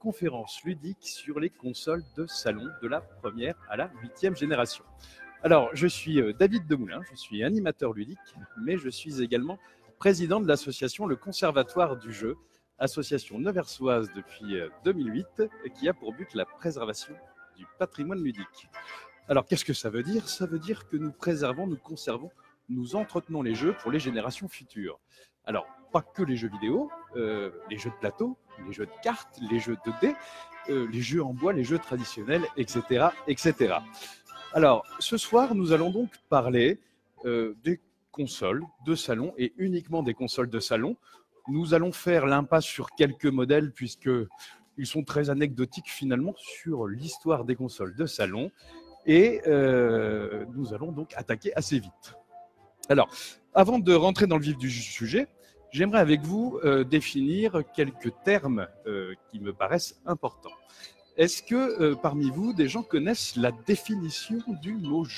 conférence ludique sur les consoles de salon de la première à la 8e génération. Alors, je suis David Demoulin, je suis animateur ludique, mais je suis également président de l'association Le Conservatoire du Jeu, association neversoise depuis 2008, qui a pour but la préservation du patrimoine ludique. Alors, qu'est-ce que ça veut dire? Ça veut dire que nous préservons, nous conservons, nous entretenons les jeux pour les générations futures. Alors, pas que les jeux vidéo, les jeux de plateau, les jeux de cartes, les jeux de dés, les jeux en bois, les jeux traditionnels, etc., etc. Alors, ce soir, nous allons donc parler des consoles de salon et uniquement des consoles de salon. Nous allons faire l'impasse sur quelques modèles puisqu'ils sont très anecdotiques finalement sur l'histoire des consoles de salon et nous allons donc attaquer assez vite. Alors, avant de rentrer dans le vif du sujet, j'aimerais avec vous définir quelques termes qui me paraissent importants. Est-ce que parmi vous, des gens connaissent la définition du mot « jeu » ?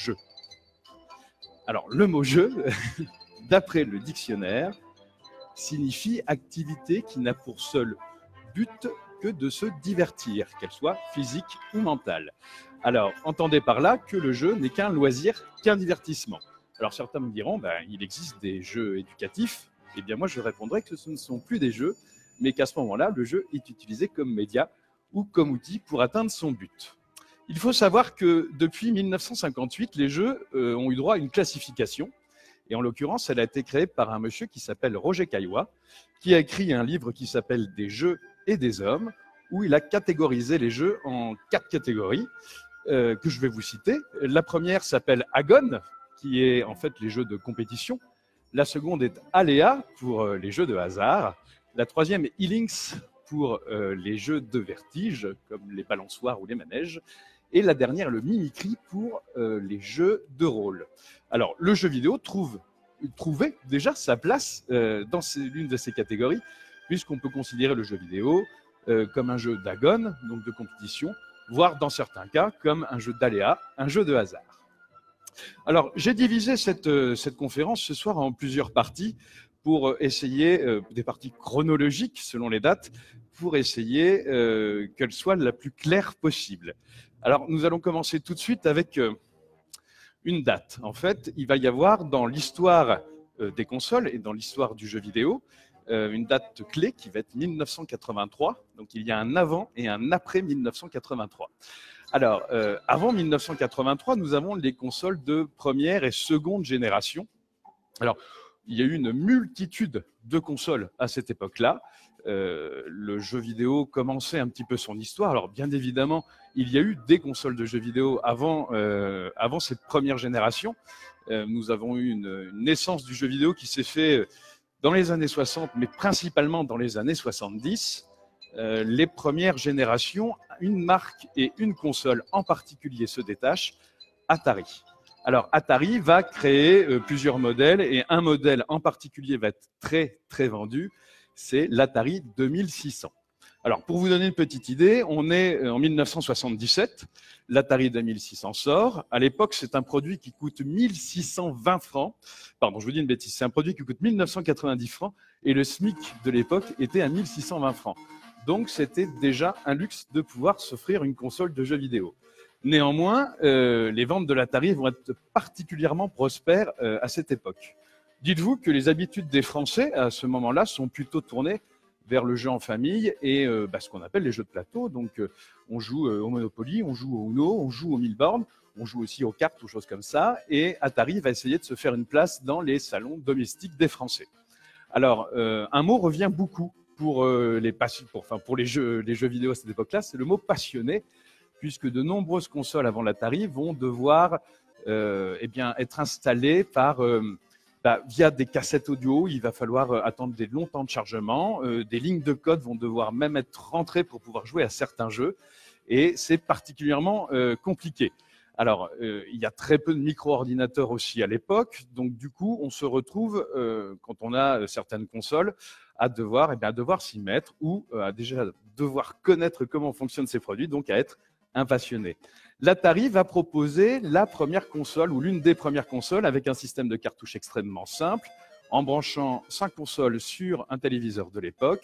Alors, le mot « jeu », d'après le dictionnaire, signifie activité qui n'a pour seul but que de se divertir, qu'elle soit physique ou mentale. Alors, entendez par là que le jeu n'est qu'un loisir, qu'un divertissement. Alors, certains me diront, il existe des jeux éducatifs. Eh bien, moi, je répondrai que ce ne sont plus des jeux, mais qu'à ce moment-là, le jeu est utilisé comme média ou comme outil pour atteindre son but. Il faut savoir que depuis 1958, les jeux ont eu droit à une classification. Et en l'occurrence, elle a été créée par un monsieur qui s'appelle Roger Caillois, qui a écrit un livre qui s'appelle « Des jeux et des hommes », où il a catégorisé les jeux en 4 catégories que je vais vous citer. La première s'appelle Agon, qui est en fait les jeux de compétition. La seconde est Aléa, pour les jeux de hasard. La troisième est Ilinx, pour les jeux de vertige, comme les balançoires ou les manèges. Et la dernière, le Mimicry, pour les jeux de rôle. Alors, le jeu vidéo trouvait déjà sa place dans l'une de ces catégories, puisqu'on peut considérer le jeu vidéo comme un jeu d'agon, donc de compétition, voire dans certains cas comme un jeu d'aléa, un jeu de hasard. Alors, j'ai divisé cette conférence ce soir en plusieurs parties pour essayer, des parties chronologiques selon les dates, pour essayer qu'elle soit la plus claire possible. Alors, nous allons commencer tout de suite avec une date. En fait, il va y avoir dans l'histoire des consoles et dans l'histoire du jeu vidéo une date clé qui va être 1983. Donc, il y a un avant et un après 1983. Alors, avant 1983, nous avons les consoles de première et seconde génération. Alors, il y a eu une multitude de consoles à cette époque-là. Le jeu vidéo commençait un petit peu son histoire. Alors, bien évidemment, il y a eu des consoles de jeux vidéo avant cette première génération. Nous avons eu une naissance du jeu vidéo qui s'est fait dans les années 60, mais principalement dans les années 70. Les premières générations, une marque et une console en particulier se détachent, Atari. Alors, Atari va créer plusieurs modèles et un modèle en particulier va être très, très vendu, c'est l'Atari 2600. Alors, pour vous donner une petite idée, on est en 1977, l'Atari 2600 sort. À l'époque, c'est un produit qui coûte 1620 francs. Pardon, je vous dis une bêtise, c'est un produit qui coûte 1990 francs et le SMIC de l'époque était à 1620 francs. Donc, c'était déjà un luxe de pouvoir s'offrir une console de jeux vidéo. Néanmoins, les ventes de l'Atari vont être particulièrement prospères à cette époque. Dites-vous que les habitudes des Français à ce moment-là sont plutôt tournées vers le jeu en famille et ce qu'on appelle les jeux de plateau. Donc, on joue au Monopoly, on joue au Uno, on joue au mille bornes, on joue aussi aux cartes ou choses comme ça. Et Atari va essayer de se faire une place dans les salons domestiques des Français. Alors, un mot revient beaucoup pour les jeux vidéo à cette époque-là, c'est le mot passionné, puisque de nombreuses consoles avant l'Atari vont devoir être installées via des cassettes audio. Il va falloir attendre des longs temps de chargement. Des lignes de code vont devoir même être rentrées pour pouvoir jouer à certains jeux. Et c'est particulièrement compliqué. Alors, il y a très peu de micro-ordinateurs aussi à l'époque. Donc, du coup, on se retrouve, quand on a certaines consoles, à devoir s'y mettre ou à déjà devoir connaître comment fonctionnent ces produits, donc à être un passionné. L'Atari va proposer la première console ou l'une des premières consoles avec un système de cartouches extrêmement simple, en branchant 5 consoles sur un téléviseur de l'époque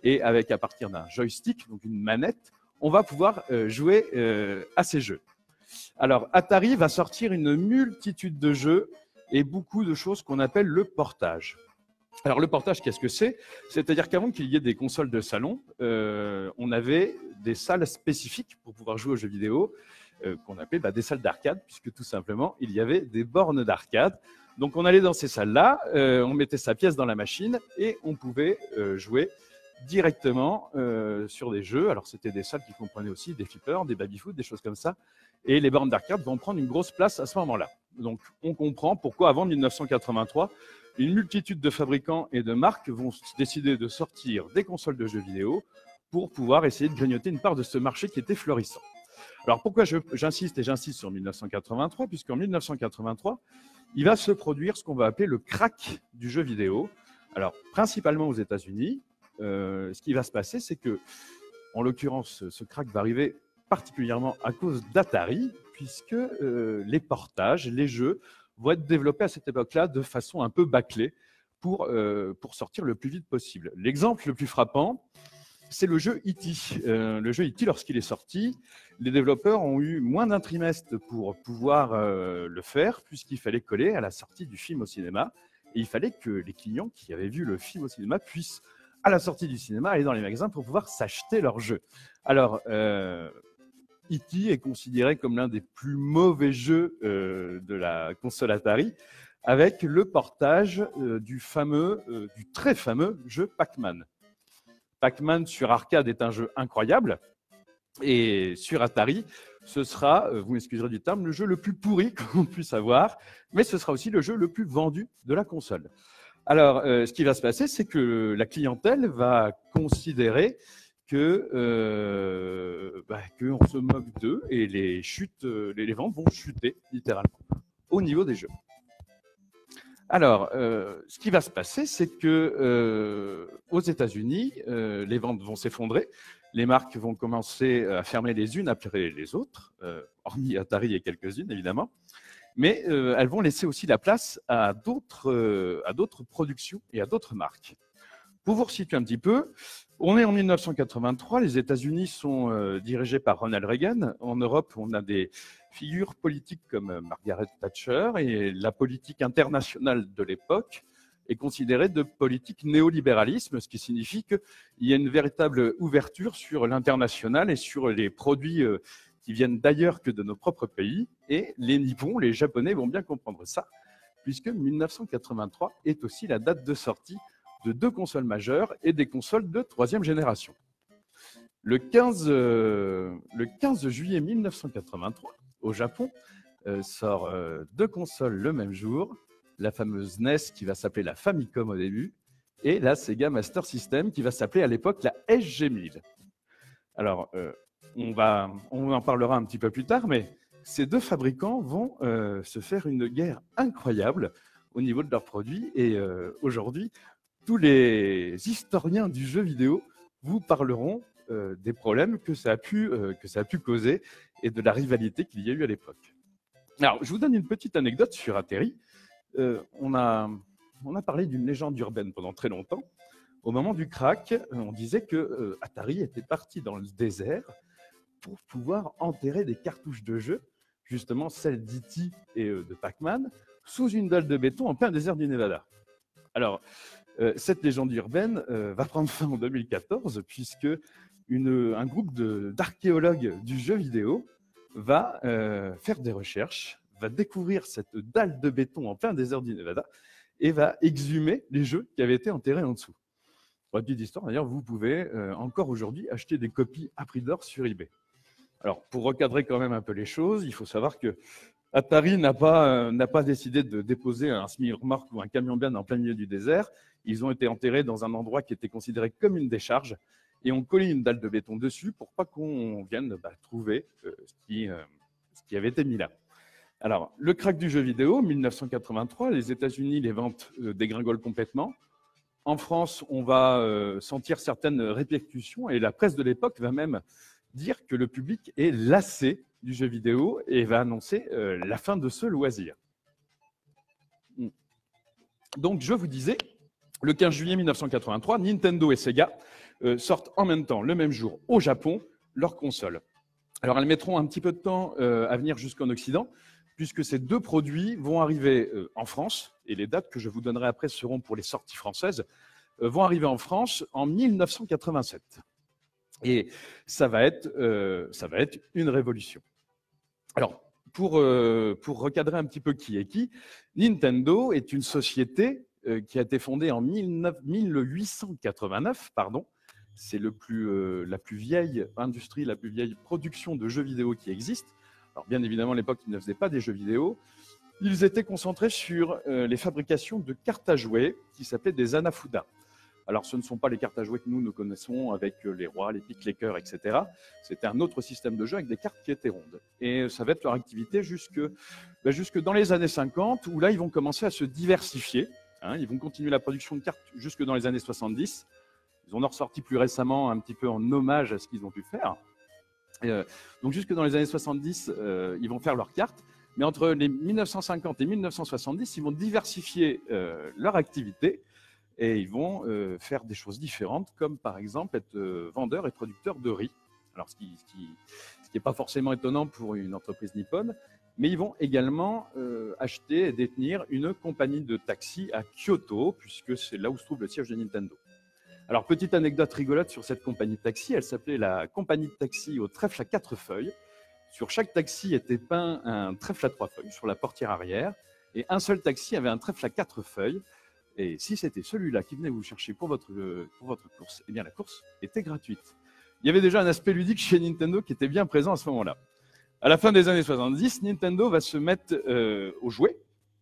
Et avec, à partir d'un joystick, donc une manette, on va pouvoir jouer à ces jeux. Alors, Atari va sortir une multitude de jeux et beaucoup de choses qu'on appelle le portage. Alors, le portage, qu'est-ce que c'est? C'est-à-dire qu'avant qu'il y ait des consoles de salon, on avait des salles spécifiques pour pouvoir jouer aux jeux vidéo, qu'on appelait des salles d'arcade, puisque tout simplement, il y avait des bornes d'arcade. Donc, on allait dans ces salles-là, on mettait sa pièce dans la machine et on pouvait jouer directement sur des jeux. Alors, c'était des salles qui comprenaient aussi des flippers, des baby-foot, des choses comme ça. Et les bornes d'arcade vont prendre une grosse place à ce moment-là. Donc, on comprend pourquoi, avant 1983, une multitude de fabricants et de marques vont décider de sortir des consoles de jeux vidéo pour pouvoir essayer de grignoter une part de ce marché qui était florissant. Alors, pourquoi j'insiste sur 1983? Puisqu'en 1983, il va se produire ce qu'on va appeler le crack du jeu vidéo. Alors, principalement aux États-Unis. Ce qui va se passer, c'est que, en l'occurrence, ce crack va arriver particulièrement à cause d'Atari, puisque les portages, les jeux, vont être développés à cette époque-là de façon un peu bâclée pour sortir le plus vite possible. L'exemple le plus frappant, c'est le jeu E.T. Le jeu E.T., lorsqu'il est sorti, les développeurs ont eu moins d'un trimestre pour pouvoir le faire, puisqu'il fallait coller à la sortie du film au cinéma, et il fallait que les clients qui avaient vu le film au cinéma puissent, à la sortie du cinéma, aller dans les magasins pour pouvoir s'acheter leur jeu. Alors, E.T. est considéré comme l'un des plus mauvais jeux de la console Atari, avec le portage du très fameux jeu Pac-Man. Pac-Man sur arcade est un jeu incroyable, et sur Atari, ce sera, vous m'excuserez du terme, le jeu le plus pourri qu'on puisse avoir, mais ce sera aussi le jeu le plus vendu de la console. Alors, ce qui va se passer, c'est que la clientèle va considérer qu'on se moque d'eux et les ventes vont chuter littéralement au niveau des jeux. Alors, ce qui va se passer, c'est que aux États-Unis, les ventes vont s'effondrer, les marques vont commencer à fermer les unes après les autres, hormis Atari et quelques-unes évidemment. Mais elles vont laisser aussi la place à d'autres productions et à d'autres marques. Pour vous resituer un petit peu, on est en 1983, les États-Unis sont dirigés par Ronald Reagan. En Europe, on a des figures politiques comme Margaret Thatcher, et la politique internationale de l'époque est considérée de politique néolibéralisme, ce qui signifie qu'il y a une véritable ouverture sur l'international et sur les produits qui viennent d'ailleurs que de nos propres pays, et les Nippons, les Japonais vont bien comprendre ça, puisque 1983 est aussi la date de sortie de 2 consoles majeures et des consoles de 3e génération. Le 15 juillet 1983, au Japon, sort 2 consoles le même jour, la fameuse NES qui va s'appeler la Famicom au début, et la Sega Master System qui va s'appeler à l'époque la SG-1000. Alors, on en parlera un petit peu plus tard, mais ces 2 fabricants vont se faire une guerre incroyable au niveau de leurs produits, et aujourd'hui, tous les historiens du jeu vidéo vous parleront des problèmes que ça a pu causer et de la rivalité qu'il y a eu à l'époque. Alors, je vous donne une petite anecdote sur Atari. On a parlé d'une légende urbaine pendant très longtemps. Au moment du crack, on disait que Atari était parti dans le désert pour pouvoir enterrer des cartouches de jeu, justement celles d'E.T. et de Pac-Man, sous une dalle de béton en plein désert du Nevada. Alors, cette légende urbaine va prendre fin en 2014, puisque un groupe d'archéologues du jeu vidéo va faire des recherches, va découvrir cette dalle de béton en plein désert du Nevada et va exhumer les jeux qui avaient été enterrés en dessous. Pour la petite histoire, d'ailleurs, vous pouvez encore aujourd'hui acheter des copies à prix d'or sur eBay. Alors, pour recadrer quand même un peu les choses, il faut savoir que Atari n'a pas décidé de déposer un semi-remorque ou un camion-benne en plein milieu du désert. Ils ont été enterrés dans un endroit qui était considéré comme une décharge, et on collait une dalle de béton dessus pour pas qu'on vienne trouver ce qui avait été mis là. Alors, le crack du jeu vidéo, 1983, les États-Unis, les ventes dégringolent complètement. En France, on va sentir certaines répercussions, et la presse de l'époque va même dire que le public est lassé du jeu vidéo et va annoncer la fin de ce loisir. Donc, je vous disais, le 15 juillet 1983, Nintendo et Sega sortent en même temps, le même jour, au Japon, leurs consoles. Alors, elles mettront un petit peu de temps à venir jusqu'en Occident, puisque ces deux produits vont arriver en France, et les dates que je vous donnerai après seront pour les sorties françaises, vont arriver en France en 1987. Et ça va être une révolution. Alors, pour recadrer un petit peu qui est qui, Nintendo est une société qui a été fondée en 1889, pardon. C'est la plus vieille industrie, la plus vieille production de jeux vidéo qui existe. Alors, bien évidemment, à l'époque, ils ne faisaient pas des jeux vidéo. Ils étaient concentrés sur les fabrications de cartes à jouer qui s'appelaient des Hanafuda. Alors, ce ne sont pas les cartes à jouer que nous connaissons avec les rois, les piques, les cœurs, etc. C'était un autre système de jeu avec des cartes qui étaient rondes. Et ça va être leur activité jusque dans les années 50, où là, ils vont commencer à se diversifier. Ils vont continuer la production de cartes jusque dans les années 70. Ils en ont ressorti plus récemment un petit peu en hommage à ce qu'ils ont pu faire. Donc, jusque dans les années 70, ils vont faire leurs cartes. Mais entre les 1950 et 1970, ils vont diversifier leur activité. Et ils vont faire des choses différentes, comme par exemple être vendeur et producteur de riz. Alors, ce qui n'est pas forcément étonnant pour une entreprise nippone, mais ils vont également acheter et détenir une compagnie de taxi à Kyoto, puisque c'est là où se trouve le siège de Nintendo. Alors, petite anecdote rigolote sur cette compagnie de taxi, elle s'appelait la compagnie de taxi au trèfle à 4 feuilles. Sur chaque taxi était peint un trèfle à 3 feuilles sur la portière arrière, et un seul taxi avait un trèfle à 4 feuilles. Et si c'était celui-là qui venait vous chercher pour votre course, eh bien la course était gratuite. Il y avait déjà un aspect ludique chez Nintendo qui était bien présent à ce moment-là. À la fin des années 70, Nintendo va se mettre aux jouets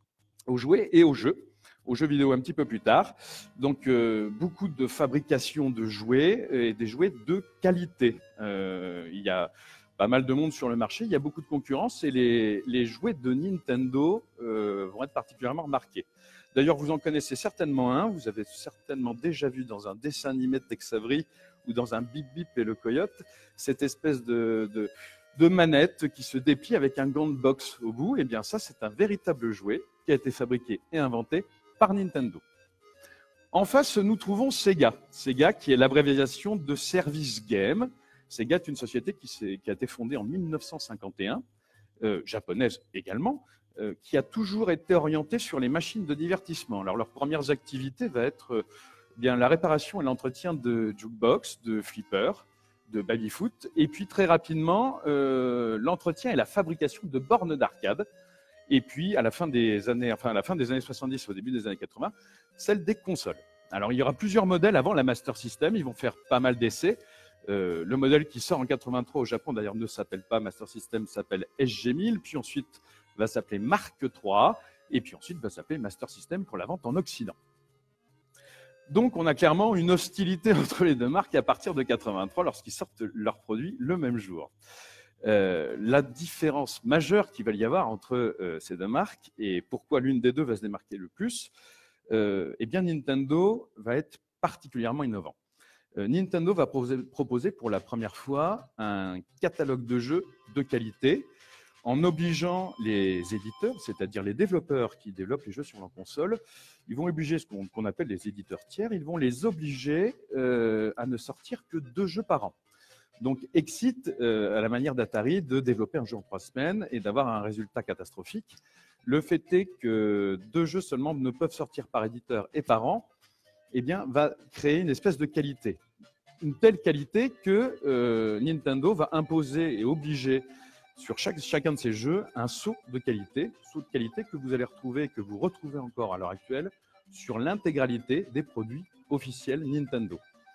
et aux jeux vidéo un petit peu plus tard. Donc beaucoup de fabrication de jouets et des jouets de qualité. Il y a pas mal de monde sur le marché, il y a beaucoup de concurrence et les jouets de Nintendo vont être particulièrement marqués. D'ailleurs, vous en connaissez certainement un, vous avez certainement déjà vu dans un dessin animé de Tex Avery ou dans un Bip Bip et le Coyote, cette espèce de manette qui se déplie avec un gant de boxe au bout. Eh bien ça, c'est un véritable jouet qui a été fabriqué et inventé par Nintendo. En face, nous trouvons Sega. Sega qui est l'abréviation de Service Game. Sega est une société qui a été fondée en 1951, japonaise également, qui a toujours été orientée sur les machines de divertissement. Alors, leurs premières activités va être bien la réparation et l'entretien de jukebox, de flipper, de baby-foot, et puis très rapidement, l'entretien et la fabrication de bornes d'arcade. Et puis, à la fin des années 70, au début des années 80, celle des consoles. Alors, il y aura plusieurs modèles avant la Master System. Ils vont faire pas mal d'essais. Le modèle qui sort en 83 au Japon, d'ailleurs, ne s'appelle pas Master System, s'appelle SG-1000. Puis ensuite, va s'appeler Mark III. Et puis ensuite, va s'appeler Master System pour la vente en Occident. Donc, on a clairement une hostilité entre les deux marques à partir de 83 lorsqu'ils sortent leurs produits le même jour. La différence majeure qu'il va y avoir entre ces deux marques et pourquoi l'une des deux va se démarquer le plus, eh bien Nintendo va être particulièrement innovant. Nintendo va proposer pour la première fois un catalogue de jeux de qualité en obligeant les éditeurs, c'est-à-dire les développeurs qui développent les jeux sur leur console, ils vont obliger ce qu'on appelle les éditeurs tiers, ils vont les obliger à ne sortir que 2 jeux par an. Donc, excite, à la manière d'Atari, de développer un jeu en 3 semaines et d'avoir un résultat catastrophique. Le fait est que 2 jeux seulement ne peuvent sortir par éditeur et par an, eh bien, va créer une espèce de qualité. Une telle qualité que Nintendo va imposer et obliger sur chacun de ces jeux un saut de qualité que vous allez retrouver et que vous retrouvez encore à l'heure actuelle sur l'intégralité des produits officiels Nintendo.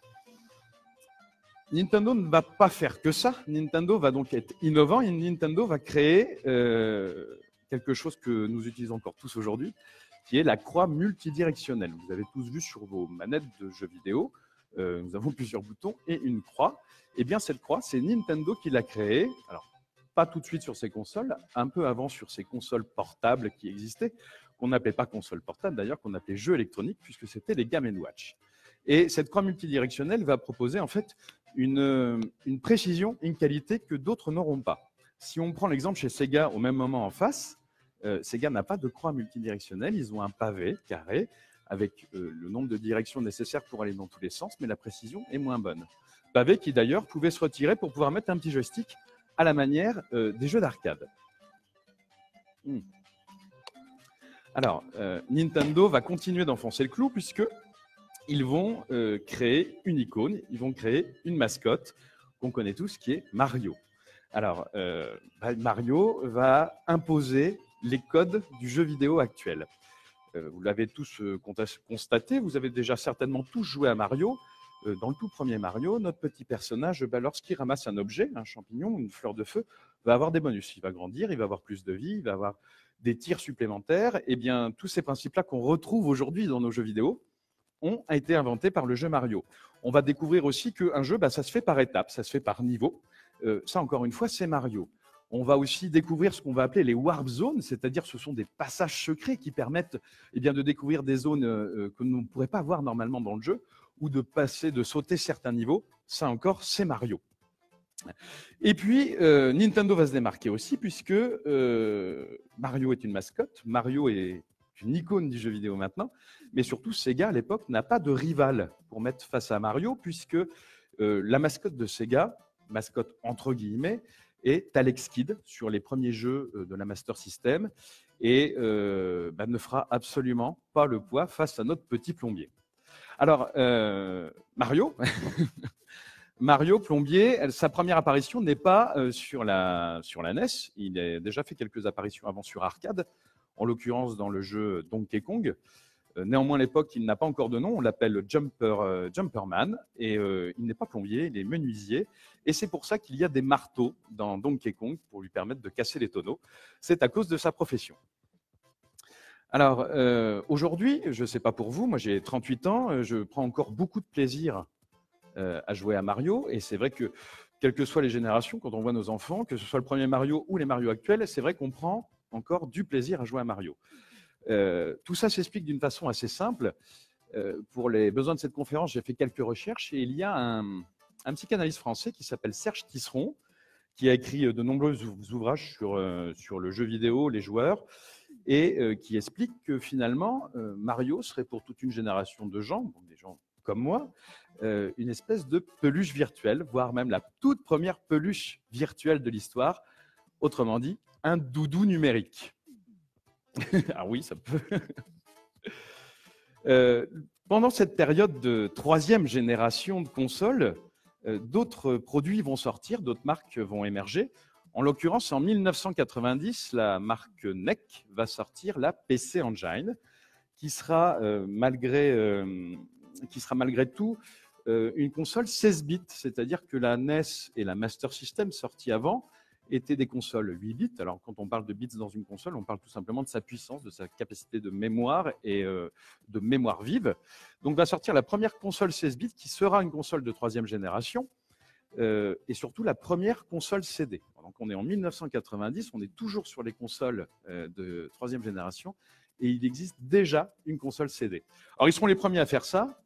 Nintendo ne va pas faire que ça. Nintendo va donc être innovant et Nintendo va créer quelque chose que nous utilisons encore tous aujourd'hui, qui est la croix multidirectionnelle. Vous avez tous vu sur vos manettes de jeux vidéo, nous avons plusieurs boutons et une croix. Eh bien, cette croix, c'est Nintendo qui l'a créée. Alors, pas tout de suite sur ses consoles, un peu avant sur ses consoles portables qui existaient, qu'on n'appelait pas consoles portables d'ailleurs, qu'on appelait jeux électroniques, puisque c'était les Game & Watch. Et cette croix multidirectionnelle va proposer en fait une précision, une qualité que d'autres n'auront pas. Si on prend l'exemple chez Sega au même moment en face, Sega n'a pas de croix multidirectionnelle, ils ont un pavé carré avec le nombre de directions nécessaires pour aller dans tous les sens, mais la précision est moins bonne. Pavé qui d'ailleurs pouvait se retirer pour pouvoir mettre un petit joystick à la manière des jeux d'arcade. Alors, Nintendo va continuer d'enfoncer le clou puisqu'ils vont créer une icône, ils vont créer une mascotte qu'on connaît tous qui est Mario. Alors, Mario va imposer les codes du jeu vidéo actuel. Vous l'avez tous constaté, vous avez déjà certainement tous joué à Mario. Dans le tout premier Mario, notre petit personnage, lorsqu'il ramasse un objet, un champignon, une fleur de feu, va avoir des bonus. Il va grandir, il va avoir plus de vie, il va avoir des tirs supplémentaires. Eh bien, tous ces principes-là qu'on retrouve aujourd'hui dans nos jeux vidéo ont été inventés par le jeu Mario. On va découvrir aussi qu'un jeu, ça se fait par étapes, ça se fait par niveau. Ça, encore une fois, c'est Mario. On va aussi découvrir ce qu'on va appeler les warp zones, c'est-à-dire ce sont des passages secrets qui permettent de découvrir des zones que nous ne pourrait pas voir normalement dans le jeu, ou de sauter certains niveaux. Ça encore, c'est Mario. Et puis, Nintendo va se démarquer aussi, puisque Mario est une mascotte, Mario est une icône du jeu vidéo maintenant, mais surtout, Sega, à l'époque, n'a pas de rival pour mettre face à Mario, puisque la mascotte de Sega, mascotte entre guillemets, est Alex Kidd sur les premiers jeux de la Master System, et ne fera absolument pas le poids face à notre petit plombier. Alors, Mario, Mario Plombier, sa première apparition n'est pas sur la NES. Il a déjà fait quelques apparitions avant sur arcade, en l'occurrence dans le jeu Donkey Kong. Néanmoins, à l'époque, il n'a pas encore de nom. On l'appelle Jumperman. Et il n'est pas plombier, il est menuisier. Et c'est pour ça qu'il y a des marteaux dans Donkey Kong pour lui permettre de casser les tonneaux. C'est à cause de sa profession. Alors, aujourd'hui, je ne sais pas pour vous, moi j'ai 38 ans, je prends encore beaucoup de plaisir à jouer à Mario. Et c'est vrai que, quelles que soient les générations, quand on voit nos enfants, que ce soit le premier Mario ou les Mario actuels, c'est vrai qu'on prend encore du plaisir à jouer à Mario. Tout ça s'explique d'une façon assez simple. Pour les besoins de cette conférence, j'ai fait quelques recherches et il y a un psychanalyste français qui s'appelle Serge Tisseron, qui a écrit de nombreux ouvrages sur le jeu vidéo, les joueurs, et qui explique que finalement, Mario serait pour toute une génération de gens, donc des gens comme moi, une espèce de peluche virtuelle, voire même la toute première peluche virtuelle de l'histoire, autrement dit, un doudou numérique. Ah oui, ça peut. Pendant cette période de troisième génération de consoles, d'autres produits vont sortir, d'autres marques vont émerger. En l'occurrence, en 1990, la marque NEC va sortir la PC Engine, qui sera malgré tout une console 16 bits, c'est-à-dire que la NES et la Master System sorties avant étaient des consoles 8 bits. Alors quand on parle de bits dans une console, on parle tout simplement de sa puissance, de sa capacité de mémoire et de mémoire vive. Donc va sortir la première console 16 bits qui sera une console de troisième génération, et surtout la première console CD. Donc on est en 1990, on est toujours sur les consoles de troisième génération, et il existe déjà une console CD. Alors ils seront les premiers à faire ça.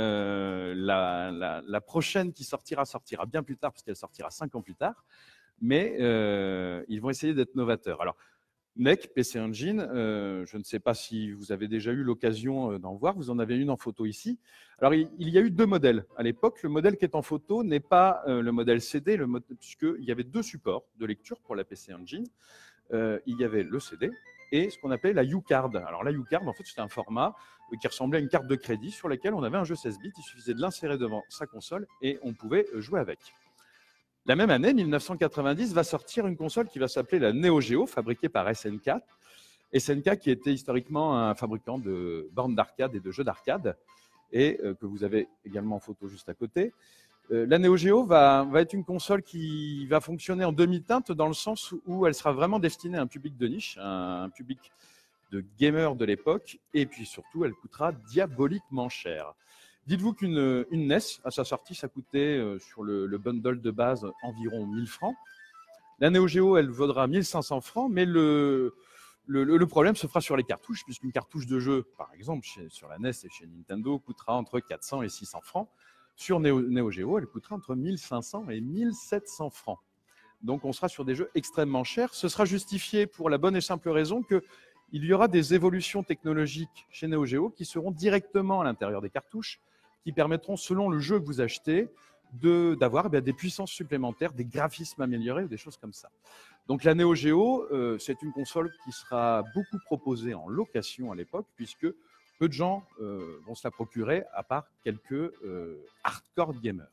La prochaine qui sortira bien plus tard, parce qu'elle sortira 5 ans plus tard, mais ils vont essayer d'être novateurs. Alors NEC, PC Engine, je ne sais pas si vous avez déjà eu l'occasion d'en voir, vous en avez une en photo ici. Alors il y a eu deux modèles à l'époque. Le modèle qui est en photo n'est pas le modèle CD, puisqu'il y avait deux supports de lecture pour la PC Engine. Il y avait le CD et ce qu'on appelait la U-Card. Alors la U-Card, en fait, c'était un format qui ressemblait à une carte de crédit sur laquelle on avait un jeu 16 bits. Il suffisait de l'insérer devant sa console et on pouvait jouer avec. La même année, 1990, va sortir une console qui va s'appeler la Neo Geo, fabriquée par SNK. SNK qui était historiquement un fabricant de bornes d'arcade et de jeux d'arcade, et que vous avez également en photo juste à côté. La Neo Geo va être une console qui va fonctionner en demi-teinte, dans le sens où elle sera vraiment destinée à un public de niche, un public de gamers de l'époque, et puis surtout, elle coûtera diaboliquement cher. Dites-vous qu'une NES, à sa sortie, ça coûtait sur le bundle de base environ 1000 francs. La Neo Geo, elle vaudra 1500 francs, mais le problème se fera sur les cartouches, puisqu'une cartouche de jeu, par exemple, sur la NES et chez Nintendo, coûtera entre 400 et 600 francs. Sur Neo Geo, elle coûtera entre 1500 et 1700 francs. Donc, on sera sur des jeux extrêmement chers. Ce sera justifié pour la bonne et simple raison qu'il il y aura des évolutions technologiques chez Neo Geo qui seront directement à l'intérieur des cartouches, qui permettront, selon le jeu que vous achetez, d'avoir des puissances supplémentaires, des graphismes améliorés ou des choses comme ça. Donc la Neo Geo, c'est une console qui sera beaucoup proposée en location à l'époque, puisque peu de gens vont se la procurer, à part quelques hardcore gamers.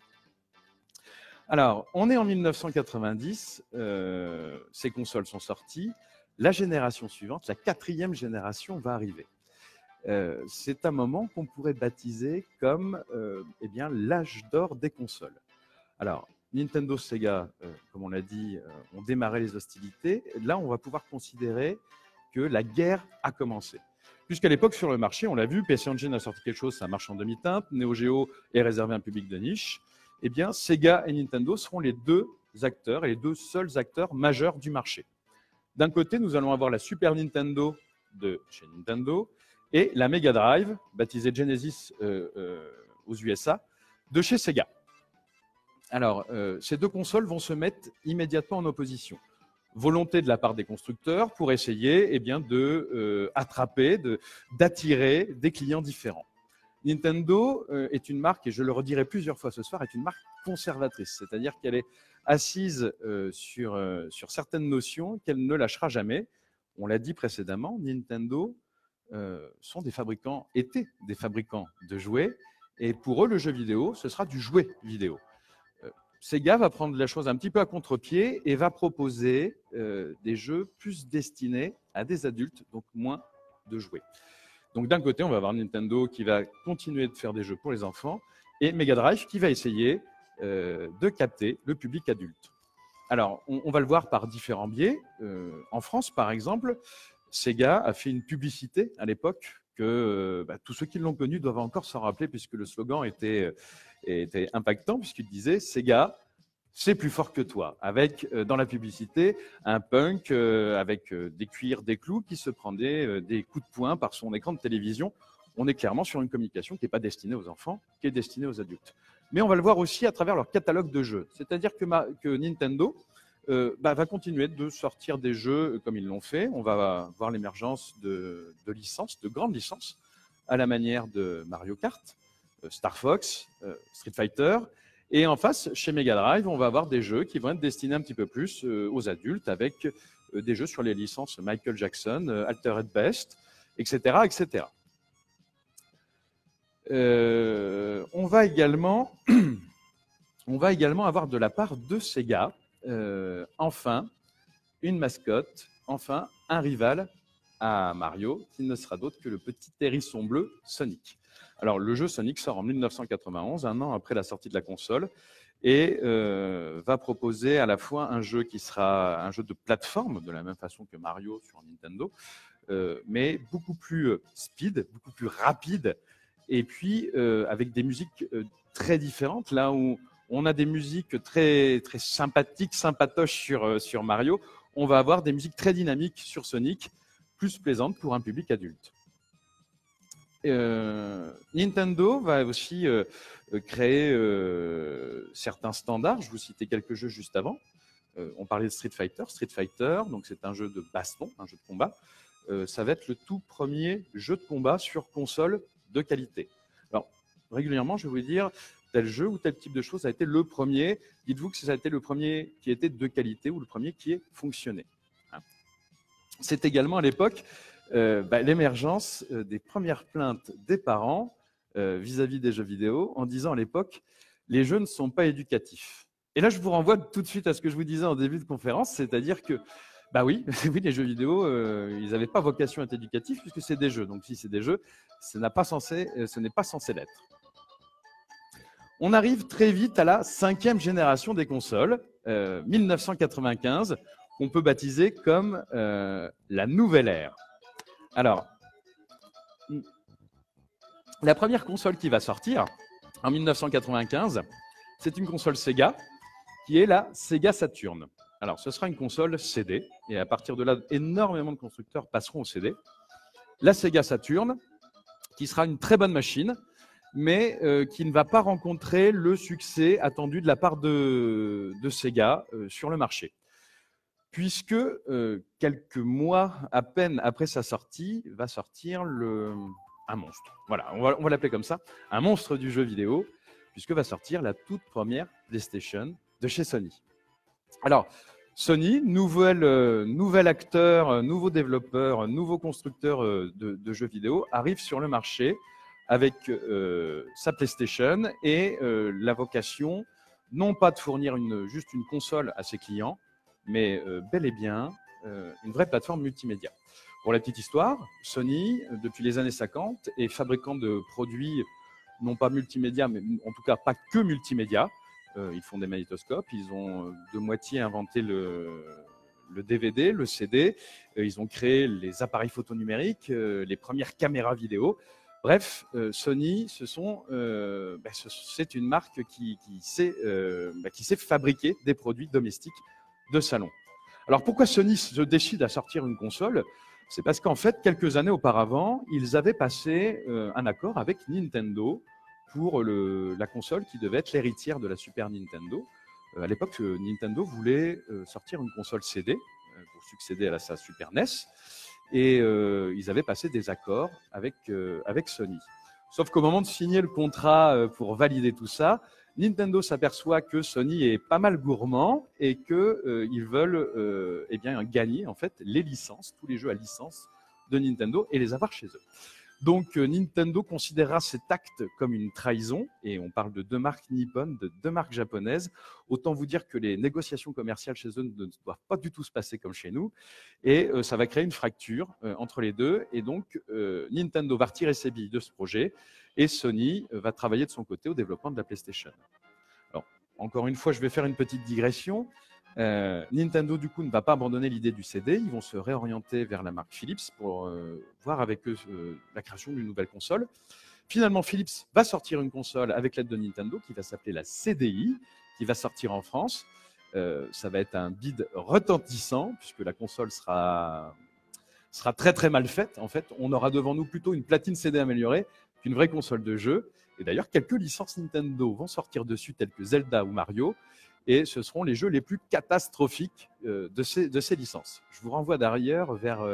Alors, on est en 1990, ces consoles sont sorties. La génération suivante, la 4e génération, va arriver. C'est un moment qu'on pourrait baptiser comme l'âge d'or des consoles. Alors, Nintendo, Sega, comme on l'a dit, ont démarré les hostilités. Là, on va pouvoir considérer que la guerre a commencé. Puisqu'à l'époque, sur le marché, on l'a vu, PC Engine a sorti quelque chose, ça marche en demi-teinte, Neo Geo est réservé à un public de niche. Eh bien, Sega et Nintendo seront les deux acteurs et les deux seuls acteurs majeurs du marché. D'un côté, nous allons avoir la Super Nintendo de chez Nintendo et la Mega Drive, baptisée Genesis aux USA, de chez Sega. Alors, ces deux consoles vont se mettre immédiatement en opposition. Volonté de la part des constructeurs pour essayer d'attraper, d'attirer des clients différents. Nintendo est une marque, et je le redirai plusieurs fois ce soir, est une marque conservatrice, c'est-à-dire qu'elle est assise sur certaines notions qu'elle ne lâchera jamais. On l'a dit précédemment, Nintendo étaient des fabricants de jouets, et pour eux, le jeu vidéo, ce sera du jouet vidéo. Sega va prendre la chose un petit peu à contre-pied et va proposer des jeux plus destinés à des adultes, donc moins de jouets. Donc d'un côté, on va avoir Nintendo qui va continuer de faire des jeux pour les enfants et Mega Drive qui va essayer de capter le public adulte. Alors, on va le voir par différents biais. En France, par exemple, Sega a fait une publicité à l'époque que tous ceux qui l'ont connu doivent encore s'en rappeler puisque le slogan était impactant puisqu'il disait « Sega, c'est plus fort que toi », avec dans la publicité un punk avec des cuirs, des clous qui se prenait des coups de poing par son écran de télévision. On est clairement sur une communication qui n'est pas destinée aux enfants, qui est destinée aux adultes. Mais on va le voir aussi à travers leur catalogue de jeux. C'est-à-dire que Nintendo va continuer de sortir des jeux comme ils l'ont fait. On va voir l'émergence de licences, de grandes licences, à la manière de Mario Kart, Star Fox, Street Fighter. Et en face, chez Mega Drive, on va avoir des jeux qui vont être destinés un petit peu plus aux adultes, avec des jeux sur les licences Michael Jackson, Altered Beast, etc., etc. On va également avoir de la part de Sega, enfin, une mascotte, enfin, un rival à Mario, qui ne sera d'autre que le petit hérisson bleu Sonic. Alors, le jeu Sonic sort en 1991, un an après la sortie de la console, et va proposer à la fois un jeu qui sera un jeu de plateforme, de la même façon que Mario sur Nintendo, mais beaucoup plus speed, beaucoup plus rapide, et puis avec des musiques très différentes, là où on a des musiques très, très sympathiques, sympatoches sur Mario, on va avoir des musiques très dynamiques sur Sonic, plus plaisantes pour un public adulte. Nintendo va aussi créer certains standards. Je vous citais quelques jeux juste avant. On parlait de Street Fighter. Street Fighter, donc c'est un jeu de baston, un jeu de combat. Ça va être le tout premier jeu de combat sur console de qualité. Alors, régulièrement, je vais vous dire, tel jeu ou tel type de chose a été le premier. Dites-vous que ça a été le premier qui était de qualité ou le premier qui ait fonctionné. C'est également à l'époque l'émergence des premières plaintes des parents vis-à-vis des jeux vidéo en disant à l'époque « les jeux ne sont pas éducatifs ». Et là, je vous renvoie tout de suite à ce que je vous disais en début de conférence, c'est-à-dire que, oui, les jeux vidéo, ils n'avaient pas vocation à être éducatifs puisque c'est des jeux. Donc si c'est des jeux, ce n'est pas censé l'être. On arrive très vite à la 5e génération des consoles, 1995, qu'on peut baptiser comme la nouvelle ère. Alors, la première console qui va sortir en 1995, c'est une console Sega qui est la Sega Saturn. Alors, ce sera une console CD et à partir de là, énormément de constructeurs passeront au CD. La Sega Saturn, qui sera une très bonne machine, mais qui ne va pas rencontrer le succès attendu de la part de Sega sur le marché. puisque quelques mois à peine après sa sortie, va sortir un monstre. Voilà, on va l'appeler comme ça, un monstre du jeu vidéo, puisque va sortir la toute première PlayStation de chez Sony. Alors, Sony, nouvel acteur, nouveau développeur, nouveau constructeur de jeux vidéo, arrive sur le marché avec sa PlayStation et la vocation, non pas de fournir juste une console à ses clients, mais bel et bien une vraie plateforme multimédia. Pour la petite histoire, Sony, depuis les années 50, est fabricant de produits non pas multimédia, mais en tout cas pas que multimédia. Ils font des magnétoscopes, ils ont de moitié inventé le DVD, le CD, ils ont créé les appareils photo numériques, les premières caméras vidéo. Bref, Sony, c'est une marque qui sait fabriquer des produits domestiques de salon. Alors pourquoi Sony se décide à sortir une console? C'est parce qu'en fait, quelques années auparavant, ils avaient passé un accord avec Nintendo pour la console qui devait être l'héritière de la Super Nintendo. À l'époque, Nintendo voulait sortir une console CD pour succéder à sa Super NES. Et ils avaient passé des accords avec Sony. Sauf qu'au moment de signer le contrat pour valider tout ça, Nintendo s'aperçoit que Sony est pas mal gourmand et qu'ils veulent gagner en fait les licences, tous les jeux à licence de Nintendo et les avoir chez eux. Donc Nintendo considérera cet acte comme une trahison, et on parle de deux marques nippones, de deux marques japonaises. Autant vous dire que les négociations commerciales chez eux ne doivent pas du tout se passer comme chez nous, et ça va créer une fracture entre les deux, et donc Nintendo va retirer ses billes de ce projet, et Sony va travailler de son côté au développement de la PlayStation. Alors, encore une fois, je vais faire une petite digression. Nintendo, du coup, ne va pas abandonner l'idée du CD. Ils vont se réorienter vers la marque Philips pour voir avec eux la création d'une nouvelle console. Finalement, Philips va sortir une console avec l'aide de Nintendo qui va s'appeler la CDI, qui va sortir en France. Ça va être un bid retentissant puisque la console sera très très mal faite. En fait, on aura devant nous plutôt une platine CD améliorée qu'une vraie console de jeu. Et d'ailleurs, quelques licences Nintendo vont sortir dessus, telles que Zelda ou Mario. Et ce seront les jeux les plus catastrophiques de ces licences. Je vous renvoie d'ailleurs vers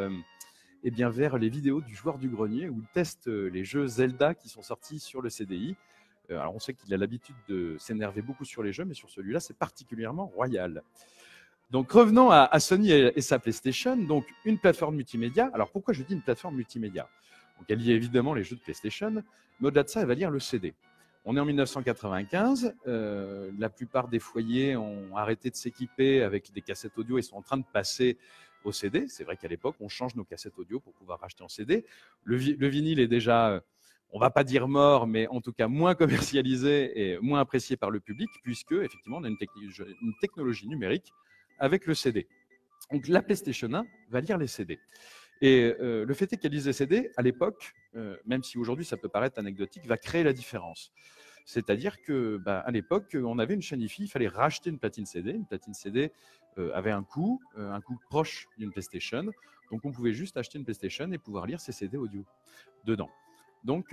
les vidéos du joueur du grenier où il teste les jeux Zelda qui sont sortis sur le CDI. Alors on sait qu'il a l'habitude de s'énerver beaucoup sur les jeux, mais sur celui-là, c'est particulièrement royal. Donc revenons à Sony et sa PlayStation, donc une plateforme multimédia. Alors pourquoi je dis une plateforme multimédia? Donc elle lie évidemment les jeux de PlayStation, mais au-delà de ça, elle va lire le CD. On est en 1995, la plupart des foyers ont arrêté de s'équiper avec des cassettes audio et sont en train de passer au CD. C'est vrai qu'à l'époque, on change nos cassettes audio pour pouvoir racheter en CD. Le vinyle est déjà, on ne va pas dire mort, mais en tout cas moins commercialisé et moins apprécié par le public, puisque effectivement, on a une technologie numérique avec le CD. Donc la PlayStation 1 va lire les CD. Et le fait est qu'elle lise les CD, à l'époque, même si aujourd'hui ça peut paraître anecdotique, va créer la différence. C'est-à-dire qu'à l'époque, on avait une chaîne IFI, il fallait racheter une platine CD. Une platine CD avait un coût proche d'une PlayStation. Donc on pouvait juste acheter une PlayStation et pouvoir lire ses CD audio dedans. Donc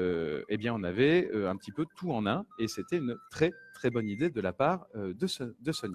on avait un petit peu tout en un, et c'était une très très bonne idée de la part de Sony.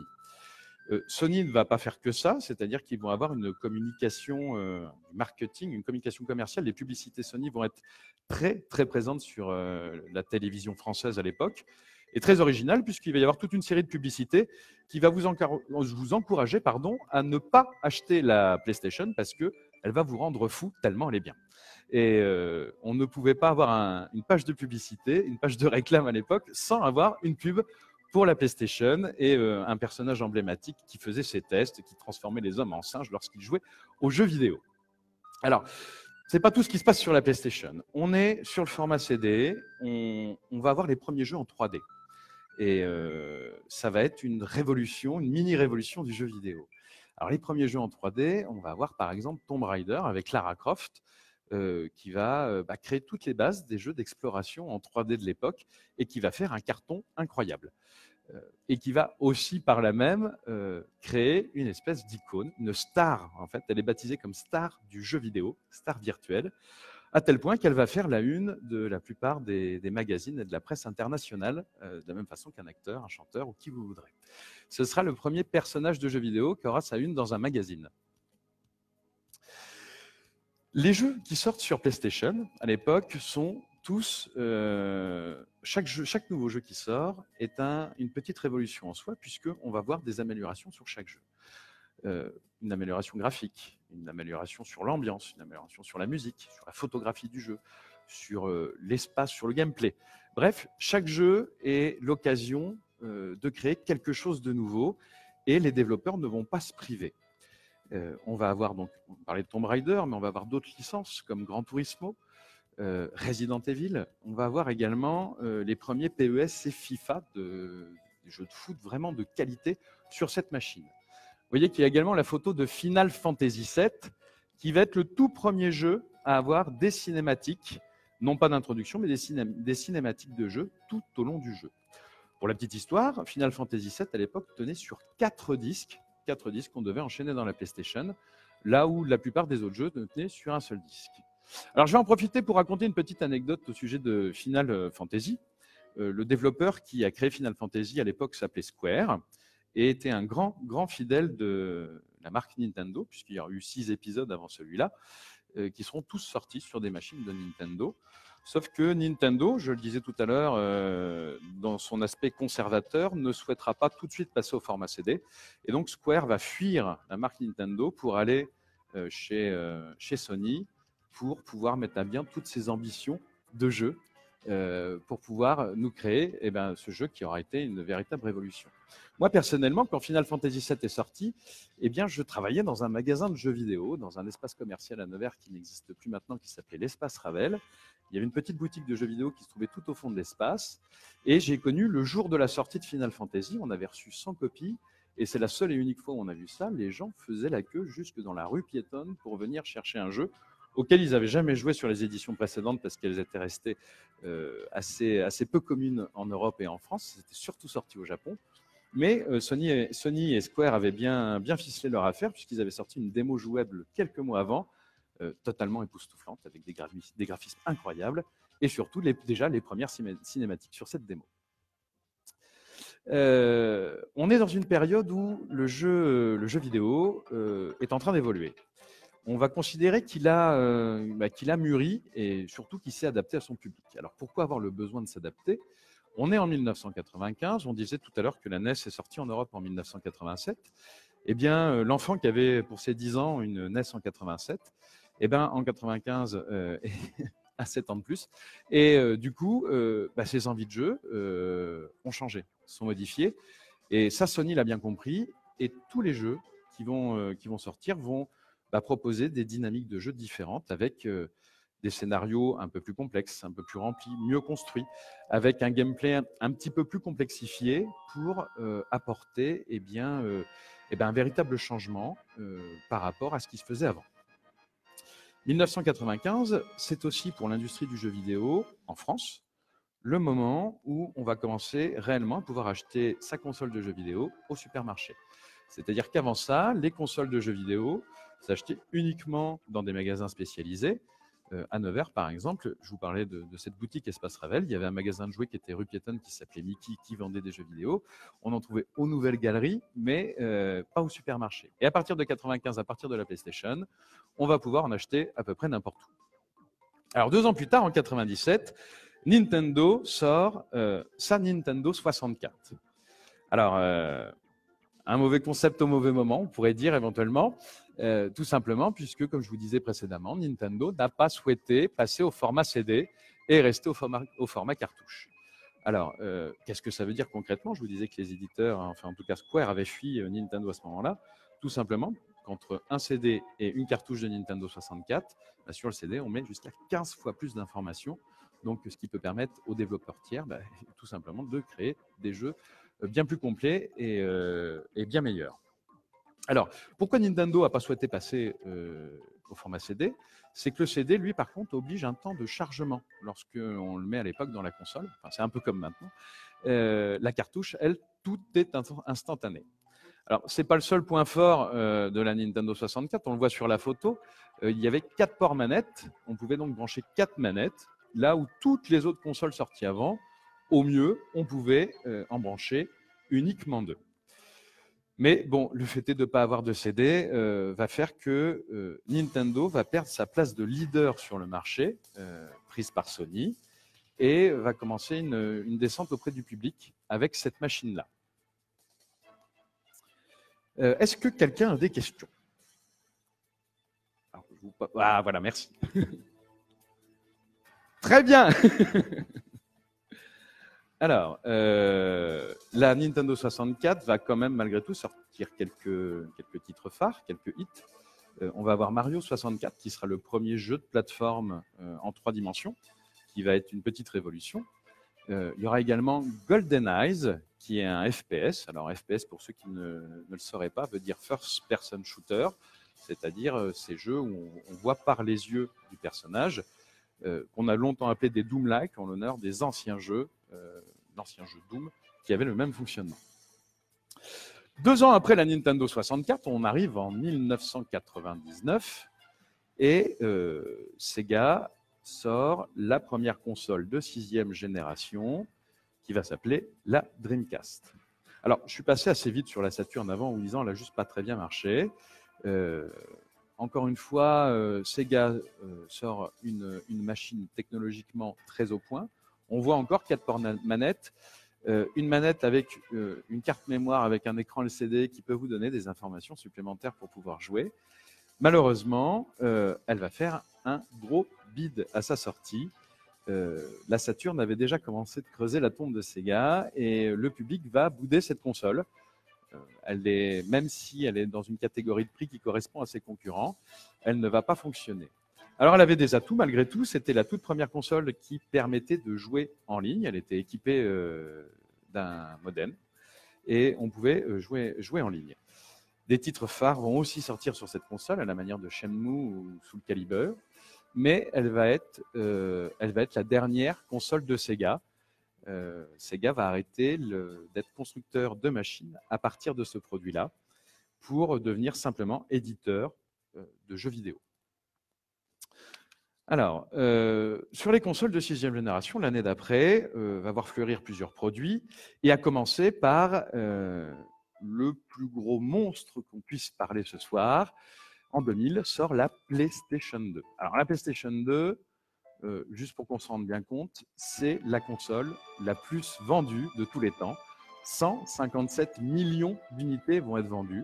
Sony ne va pas faire que ça, c'est-à-dire qu'ils vont avoir une communication marketing, une communication commerciale. Les publicités Sony vont être très, très présentes sur la télévision française à l'époque, et très originales, puisqu'il va y avoir toute une série de publicités qui va vous encourager à ne pas acheter la PlayStation parce qu'elle va vous rendre fou tellement elle est bien. Et on ne pouvait pas avoir une page de publicité, une page de réclame à l'époque, sans avoir une pub pour la PlayStation et un personnage emblématique qui faisait ses tests, qui transformait les hommes en singes lorsqu'ils jouaient aux jeux vidéo. Alors, c'est pas tout ce qui se passe sur la PlayStation. On est sur le format CD, on va avoir les premiers jeux en 3D. Et ça va être une révolution, une mini-révolution du jeu vidéo. Alors, les premiers jeux en 3D, on va avoir par exemple Tomb Raider avec Lara Croft, qui va créer toutes les bases des jeux d'exploration en 3D de l'époque et qui va faire un carton incroyable. Et qui va aussi par là même créer une espèce d'icône, une star en fait. Elle est baptisée comme star du jeu vidéo, star virtuelle. à tel point qu'elle va faire la une de la plupart des magazines et de la presse internationale, de la même façon qu'un acteur, un chanteur ou qui vous voudrez. Ce sera le premier personnage de jeu vidéo qui aura sa une dans un magazine. Les jeux qui sortent sur PlayStation, à l'époque, sont tous... chaque nouveau jeu qui sort est une petite révolution en soi, puisqu'on va voir des améliorations sur chaque jeu. Une amélioration graphique, une amélioration sur l'ambiance, une amélioration sur la musique, sur la photographie du jeu, sur l'espace, sur le gameplay. Bref, chaque jeu est l'occasion de créer quelque chose de nouveau et les développeurs ne vont pas se priver. On va avoir donc, on parlait de Tomb Raider, mais on va avoir d'autres licences comme Gran Turismo, Resident Evil. On va avoir également les premiers PES et FIFA, des jeux de foot vraiment de qualité sur cette machine. Vous voyez qu'il y a également la photo de Final Fantasy VII, qui va être le tout premier jeu à avoir des cinématiques, non pas d'introduction, mais des cinématiques de jeu tout au long du jeu. Pour la petite histoire, Final Fantasy VII, à l'époque, tenait sur 4 disques qu'on devait enchaîner dans la PlayStation, là où la plupart des autres jeux tenaient sur un seul disque. Alors, je vais en profiter pour raconter une petite anecdote au sujet de Final Fantasy. Le développeur qui a créé Final Fantasy à l'époque s'appelait Square et était un grand fidèle de la marque Nintendo, puisqu'il y a eu 6 épisodes avant celui-là, qui seront tous sortis sur des machines de Nintendo. Sauf que Nintendo, je le disais tout à l'heure, dans son aspect conservateur, ne souhaitera pas tout de suite passer au format CD. Et donc Square va fuir la marque Nintendo pour aller chez Sony pour pouvoir mettre à bien toutes ses ambitions de jeu, pour pouvoir nous créer ce jeu qui aura été une véritable révolution. Moi, personnellement, quand Final Fantasy VII est sorti, je travaillais dans un magasin de jeux vidéo, dans un espace commercial à Nevers qui n'existe plus maintenant, qui s'appelait l'Espace Ravel. Il y avait une petite boutique de jeux vidéo qui se trouvait tout au fond de l'espace. Et j'ai connu le jour de la sortie de Final Fantasy, on avait reçu 100 copies. Et c'est la seule et unique fois où on a vu ça. Les gens faisaient la queue jusque dans la rue piétonne pour venir chercher un jeu auxquelles ils n'avaient jamais joué sur les éditions précédentes parce qu'elles étaient restées assez peu communes en Europe et en France. C'était surtout sorti au Japon. Mais Sony et Square avaient bien ficelé leur affaire puisqu'ils avaient sorti une démo jouable quelques mois avant, totalement époustouflante, avec des graphismes incroyables et surtout déjà les premières cinématiques sur cette démo. On est dans une période où le jeu vidéo est en train d'évoluer. On va considérer qu'il a mûri et surtout qu'il s'est adapté à son public. Alors pourquoi avoir le besoin de s'adapter ? On est en 1995, on disait tout à l'heure que la NES est sortie en Europe en 1987. Eh bien, l'enfant qui avait pour ses 10 ans une NES en 87, en 95, à 7 ans de plus. Et du coup, ses envies de jeu ont changé, sont modifiées. Et ça, Sony l'a bien compris. Et tous les jeux qui vont sortir vont proposer des dynamiques de jeu différentes avec des scénarios un peu plus complexes, un peu plus remplis, mieux construits, avec un gameplay un petit peu plus complexifié pour apporter un véritable changement par rapport à ce qui se faisait avant. 1995, c'est aussi pour l'industrie du jeu vidéo en France le moment où on va commencer réellement à pouvoir acheter sa console de jeux vidéo au supermarché. C'est-à-dire qu'avant ça, les consoles de jeux vidéo s'achetaient uniquement dans des magasins spécialisés. À Nevers, par exemple, je vous parlais de cette boutique Espace Ravel. Il y avait un magasin de jouets qui était rue piétonne qui s'appelait Mickey, qui vendait des jeux vidéo. On en trouvait aux Nouvelles Galeries, mais pas au supermarché. Et à partir de 95, à partir de la PlayStation, on va pouvoir en acheter à peu près n'importe où. Alors 2 ans plus tard, en 97, Nintendo sort sa Nintendo 64. Alors, un mauvais concept au mauvais moment, on pourrait dire éventuellement, tout simplement puisque, comme je vous disais précédemment, Nintendo n'a pas souhaité passer au format CD et rester au format cartouche. Alors, qu'est-ce que ça veut dire concrètement ? Je vous disais que les éditeurs, enfin en tout cas Square, avait fui Nintendo à ce moment-là. Tout simplement, qu'entre un CD et une cartouche de Nintendo 64, sur le CD, on met jusqu'à 15 fois plus d'informations. Donc, ce qui peut permettre aux développeurs tiers, tout simplement, de créer des jeux bien plus complets et bien meilleurs. Alors, pourquoi Nintendo n'a pas souhaité passer au format CD ? C'est que le CD, lui, par contre, oblige un temps de chargement lorsqu'on le met à l'époque dans la console. Enfin, c'est un peu comme maintenant. La cartouche, elle, tout est instantané. Alors, ce n'est pas le seul point fort de la Nintendo 64, on le voit sur la photo. Il y avait 4 ports manettes, on pouvait donc brancher 4 manettes, là où toutes les autres consoles sorties avant, au mieux, on pouvait en brancher uniquement 2. Mais bon, le fait est de ne pas avoir de CD va faire que Nintendo va perdre sa place de leader sur le marché, prise par Sony, et va commencer une descente auprès du public avec cette machine-là. Est-ce que quelqu'un a des questions? Ah, voilà, merci. Très bien. Alors, la Nintendo 64 va quand même malgré tout sortir quelques titres phares, quelques hits. On va avoir Mario 64 qui sera le premier jeu de plateforme en 3 dimensions, qui va être une petite révolution. Il y aura également Golden Eyes, qui est un FPS. Alors FPS, pour ceux qui ne le sauraient pas, veut dire First Person Shooter, c'est-à-dire ces jeux où on voit par les yeux du personnage, qu'on a longtemps appelé des Doom-like, en l'honneur des anciens jeux, l'ancien jeu Doom, qui avait le même fonctionnement. 2 ans après la Nintendo 64, on arrive en 1999, et Sega sort la première console de 6e génération qui va s'appeler la Dreamcast. Alors, je suis passé assez vite sur la Saturn avant en disant elle n'a juste pas très bien marché. Encore une fois, Sega sort une machine technologiquement très au point. On voit encore 4 ports manettes, une manette avec une carte mémoire avec un écran LCD qui peut vous donner des informations supplémentaires pour pouvoir jouer. Malheureusement, elle va faire un gros bide à sa sortie. La Saturn avait déjà commencé de creuser la tombe de Sega et le public va bouder cette console. Même si elle est dans une catégorie de prix qui correspond à ses concurrents, elle ne va pas fonctionner. Alors elle avait des atouts malgré tout, c'était la toute première console qui permettait de jouer en ligne, elle était équipée d'un modem et on pouvait jouer en ligne. Des titres phares vont aussi sortir sur cette console, à la manière de Shenmue ou Soul Calibur, mais elle va être la dernière console de Sega. Sega va arrêter d'être constructeur de machines à partir de ce produit-là pour devenir simplement éditeur de jeux vidéo. Alors, sur les consoles de 6e génération, l'année d'après, va voir fleurir plusieurs produits, et à commencer par le plus gros monstre qu'on puisse parler ce soir. En 2000, sort la PlayStation 2. Alors, la PlayStation 2, juste pour qu'on se rende bien compte, c'est la console la plus vendue de tous les temps. 157 millions d'unités vont être vendues.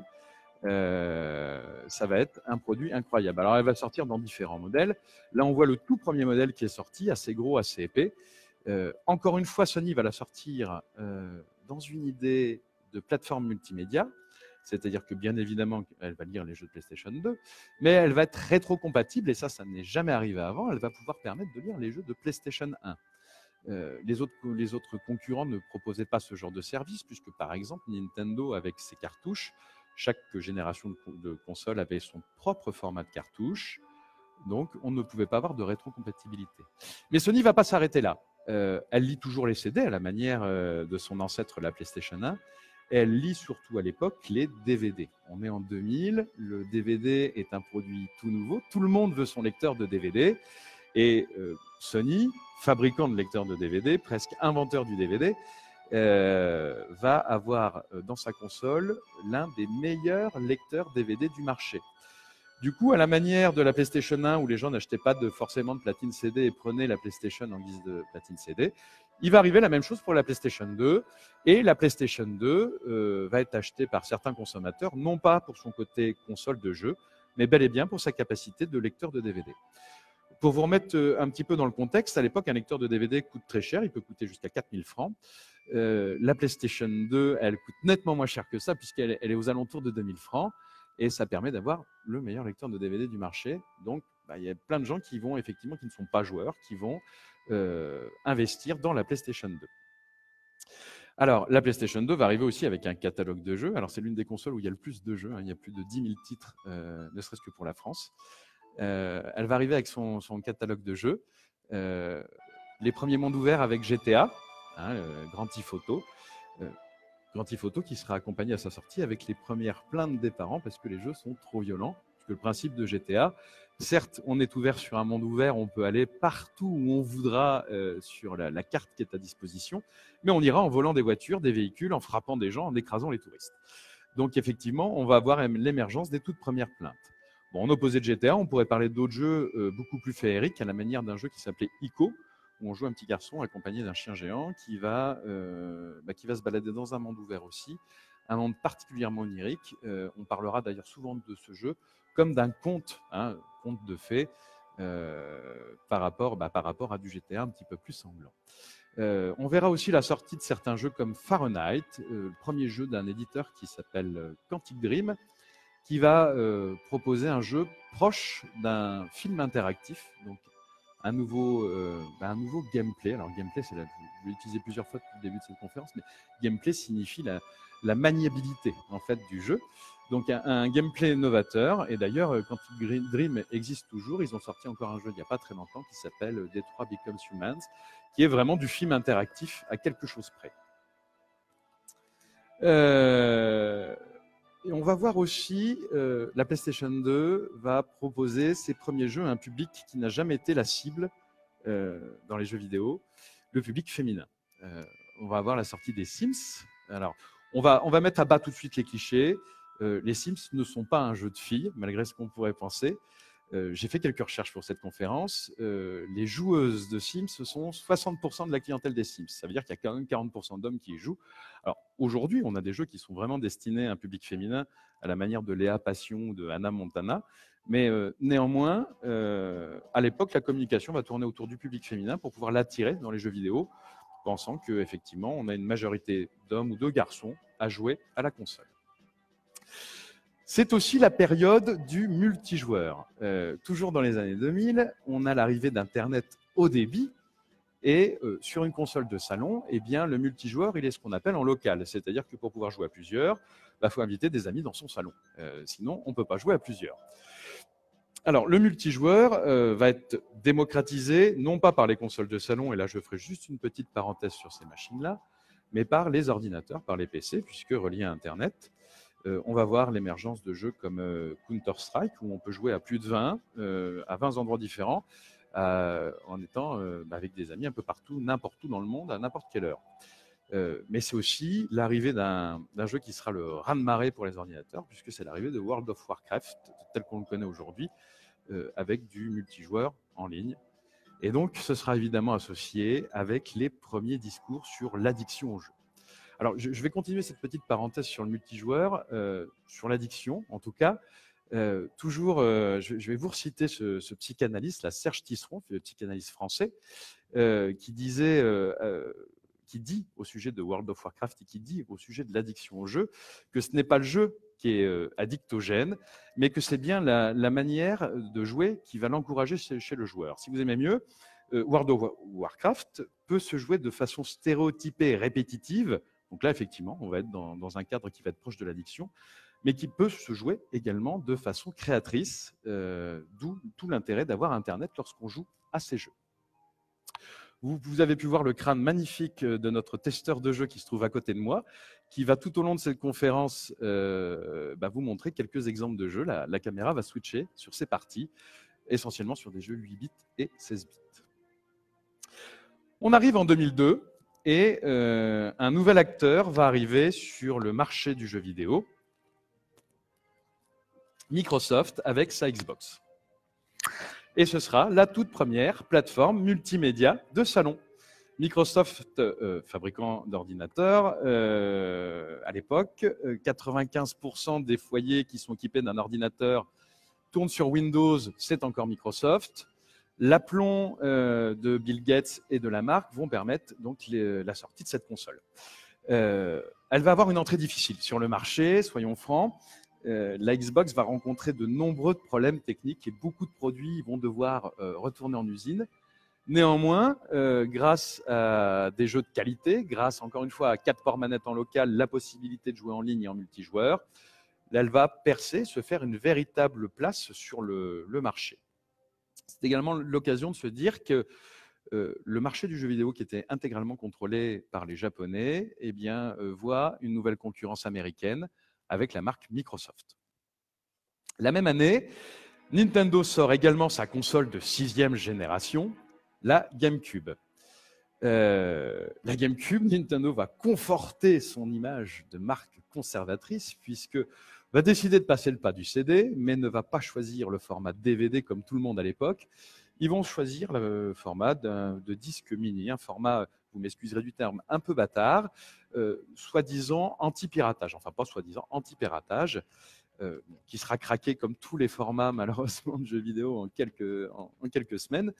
Ça va être un produit incroyable. Alors, elle va sortir dans différents modèles. Là, on voit le tout premier modèle qui est sorti, assez gros, assez épais. Encore une fois, Sony va la sortir dans une idée de plateforme multimédia, c'est-à-dire que bien évidemment, elle va lire les jeux de PlayStation 2, mais elle va être rétro-compatible, et ça n'est jamais arrivé avant. Elle va pouvoir permettre de lire les jeux de PlayStation 1. Les autres concurrents ne proposaient pas ce genre de service, puisque par exemple, Nintendo, avec ses cartouches, chaque génération de console avait son propre format de cartouche, donc on ne pouvait pas avoir de rétrocompatibilité. Mais Sony ne va pas s'arrêter là. Elle lit toujours les CD à la manière de son ancêtre, la PlayStation 1, et elle lit surtout à l'époque les DVD. On est en 2000, le DVD est un produit tout nouveau, tout le monde veut son lecteur de DVD, et Sony, fabricant de lecteurs de DVD, presque inventeur du DVD, va avoir dans sa console l'un des meilleurs lecteurs DVD du marché. Du coup, à la manière de la PlayStation 1 où les gens n'achetaient pas forcément de platine CD et prenaient la PlayStation en guise de platine CD, il va arriver la même chose pour la PlayStation 2. Et la PlayStation 2 va être achetée par certains consommateurs, non pas pour son côté console de jeu, mais bel et bien pour sa capacité de lecteur de DVD. Pour vous remettre un petit peu dans le contexte, à l'époque, un lecteur de DVD coûte très cher, il peut coûter jusqu'à 4000 francs. La PlayStation 2, elle coûte nettement moins cher que ça, puisqu'elle est aux alentours de 2000 francs, et ça permet d'avoir le meilleur lecteur de DVD du marché. Donc, il y a plein de gens qui vont, effectivement, qui ne sont pas joueurs, qui vont investir dans la PlayStation 2. Alors, la PlayStation 2 va arriver aussi avec un catalogue de jeux. Alors, c'est l'une des consoles où il y a le plus de jeux, hein. Il y a plus de 10 000 titres, ne serait-ce que pour la France. Elle va arriver avec son catalogue de jeux. Les premiers mondes ouverts avec GTA, hein, Grand Theft Auto. Grand Theft Auto qui sera accompagné à sa sortie avec les premières plaintes des parents parce que les jeux sont trop violents. Parce que le principe de GTA, certes, on est ouvert sur un monde ouvert, on peut aller partout où on voudra sur la carte qui est à disposition, mais on ira en volant des voitures, des véhicules, en frappant des gens, en écrasant les touristes. Donc effectivement, on va avoir l'émergence des toutes premières plaintes. Bon, en opposé de GTA, on pourrait parler d'autres jeux beaucoup plus féeriques, à la manière d'un jeu qui s'appelait Ico, où on joue un petit garçon accompagné d'un chien géant qui va se balader dans un monde ouvert aussi, un monde particulièrement onirique. On parlera d'ailleurs souvent de ce jeu comme d'un conte, conte de fées, par rapport à du GTA un petit peu plus sanglant. On verra aussi la sortie de certains jeux comme Fahrenheit, le premier jeu d'un éditeur qui s'appelle Quantic Dream, qui va proposer un jeu proche d'un film interactif, donc un nouveau gameplay. Alors gameplay, je l'ai utilisé plusieurs fois depuis le début de cette conférence, mais gameplay signifie la maniabilité en fait du jeu. Donc un gameplay novateur, et d'ailleurs Quantic Dream existe toujours, ils ont sorti encore un jeu il n'y a pas très longtemps qui s'appelle Detroit Becomes Humans, qui est vraiment du film interactif à quelque chose près. Et on va voir aussi, la PlayStation 2 va proposer ses premiers jeux à un public qui n'a jamais été la cible dans les jeux vidéo, le public féminin. On va avoir la sortie des Sims. Alors, on va mettre à bas tout de suite les clichés. Les Sims ne sont pas un jeu de filles, malgré ce qu'on pourrait penser. J'ai fait quelques recherches pour cette conférence. Les joueuses de Sims, ce sont 60% de la clientèle des Sims. Ça veut dire qu'il y a quand même 40% d'hommes qui y jouent. Alors aujourd'hui, on a des jeux qui sont vraiment destinés à un public féminin, à la manière de Léa Passion ou de Hannah Montana. Mais néanmoins, à l'époque, la communication va tourner autour du public féminin pour pouvoir l'attirer dans les jeux vidéo, pensant qu'effectivement, on a une majorité d'hommes ou de garçons à jouer à la console. C'est aussi la période du multijoueur. Toujours dans les années 2000, on a l'arrivée d'Internet haut débit et sur une console de salon, eh bien, le multijoueur, il est ce qu'on appelle en local. C'est-à-dire que pour pouvoir jouer à plusieurs, il faut inviter des amis dans son salon. Sinon, on ne peut pas jouer à plusieurs. Alors, le multijoueur va être démocratisé, non pas par les consoles de salon, et là je ferai juste une petite parenthèse sur ces machines-là, mais par les ordinateurs, par les PC, puisque reliés à Internet. On va voir l'émergence de jeux comme Counter-Strike, où on peut jouer à plus de 20, à 20 endroits différents, en étant avec des amis un peu partout, n'importe où dans le monde, à n'importe quelle heure. Mais c'est aussi l'arrivée d'un jeu qui sera le raz-de-marée pour les ordinateurs, puisque c'est l'arrivée de World of Warcraft, tel qu'on le connaît aujourd'hui, avec du multijoueur en ligne. Et donc, ce sera évidemment associé avec les premiers discours sur l'addiction au jeu. Alors, je vais continuer cette petite parenthèse sur le multijoueur, sur l'addiction en tout cas. Je vais vous reciter ce psychanalyste, Serge Tisseron, le psychanalyste français, qui dit au sujet de World of Warcraft et qui dit au sujet de l'addiction au jeu que ce n'est pas le jeu qui est addictogène, mais que c'est bien la manière de jouer qui va l'encourager chez le joueur. Si vous aimez mieux, World of Warcraft peut se jouer de façon stéréotypée et répétitive. Donc là, effectivement, on va être dans un cadre qui va être proche de l'addiction, mais qui peut se jouer également de façon créatrice, d'où tout l'intérêt d'avoir Internet lorsqu'on joue à ces jeux. Vous avez pu voir le crâne magnifique de notre testeur de jeu qui se trouve à côté de moi, qui va tout au long de cette conférence vous montrer quelques exemples de jeux. La caméra va switcher sur ces parties, essentiellement sur des jeux 8 bits et 16 bits. On arrive en 2002 et un nouvel acteur va arriver sur le marché du jeu vidéo, Microsoft avec sa Xbox. Et ce sera la toute première plateforme multimédia de salon. Microsoft, fabricant d'ordinateurs, à l'époque, 95% des foyers qui sont équipés d'un ordinateur tournent sur Windows, c'est encore Microsoft. L'aplomb de Bill Gates et de la marque vont permettre donc la sortie de cette console. Elle va avoir une entrée difficile sur le marché, soyons francs. La Xbox va rencontrer de nombreux problèmes techniques et beaucoup de produits vont devoir retourner en usine. Néanmoins, grâce à des jeux de qualité, grâce encore une fois à 4 ports manettes en local, la possibilité de jouer en ligne et en multijoueur, elle va percer, se faire une véritable place sur le marché. C'est également l'occasion de se dire que le marché du jeu vidéo qui était intégralement contrôlé par les Japonais eh bien, voit une nouvelle concurrence américaine avec la marque Microsoft. La même année, Nintendo sort également sa console de 6e génération, la GameCube. La GameCube, Nintendo va conforter son image de marque conservatrice puisque va décider de passer le pas du CD, mais ne va pas choisir le format DVD comme tout le monde à l'époque. Ils vont choisir le format de disque mini, un format, vous m'excuserez du terme, un peu bâtard, soi-disant anti-piratage, enfin pas soi-disant anti-piratage, qui sera craqué comme tous les formats malheureusement de jeux vidéo en quelques semaines.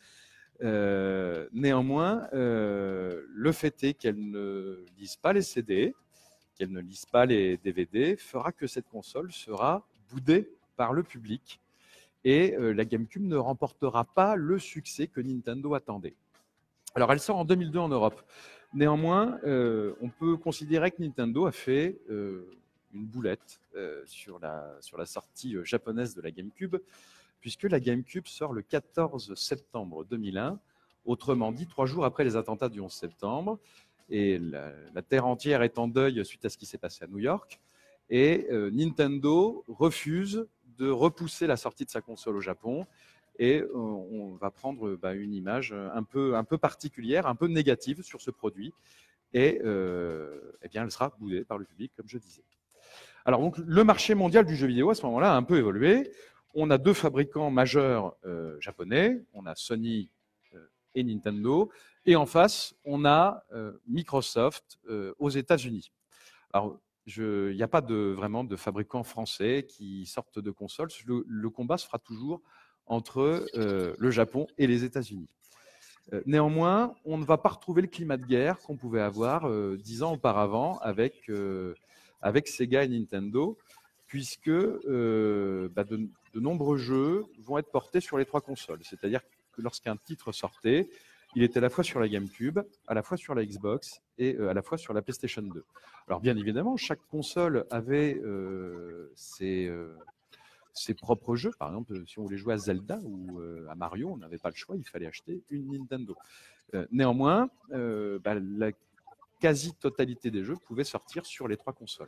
Néanmoins, le fait est qu'elle ne lise pas les CD, qu'elle ne lise pas les DVD, fera que cette console sera boudée par le public et la GameCube ne remportera pas le succès que Nintendo attendait. Alors, elle sort en 2002 en Europe. Néanmoins, on peut considérer que Nintendo a fait une boulette sur la sortie japonaise de la GameCube, puisque la GameCube sort le 14 septembre 2001, autrement dit 3 jours après les attentats du 11 septembre, et la terre entière est en deuil suite à ce qui s'est passé à New York, et Nintendo refuse de repousser la sortie de sa console au Japon, et on va prendre une image un peu particulière, un peu négative sur ce produit, et eh bien, elle sera boudée par le public, comme je disais. Alors, donc, le marché mondial du jeu vidéo, à ce moment-là, a un peu évolué. On a 2 fabricants majeurs japonais, on a Sony et Nintendo, et en face, on a Microsoft aux États-Unis. Alors, il n'y a pas vraiment de fabricants français qui sortent de consoles. Le combat se fera toujours entre le Japon et les États-Unis. Néanmoins, on ne va pas retrouver le climat de guerre qu'on pouvait avoir 10 ans auparavant avec Sega et Nintendo, puisque de nombreux jeux vont être portés sur les 3 consoles. C'est-à-dire que lorsqu'un titre sortait, il était à la fois sur la GameCube, à la fois sur la Xbox et à la fois sur la PlayStation 2. Alors bien évidemment, chaque console avait ses propres jeux. Par exemple, si on voulait jouer à Zelda ou à Mario, on n'avait pas le choix, il fallait acheter une Nintendo. Néanmoins, la quasi-totalité des jeux pouvaient sortir sur les 3 consoles.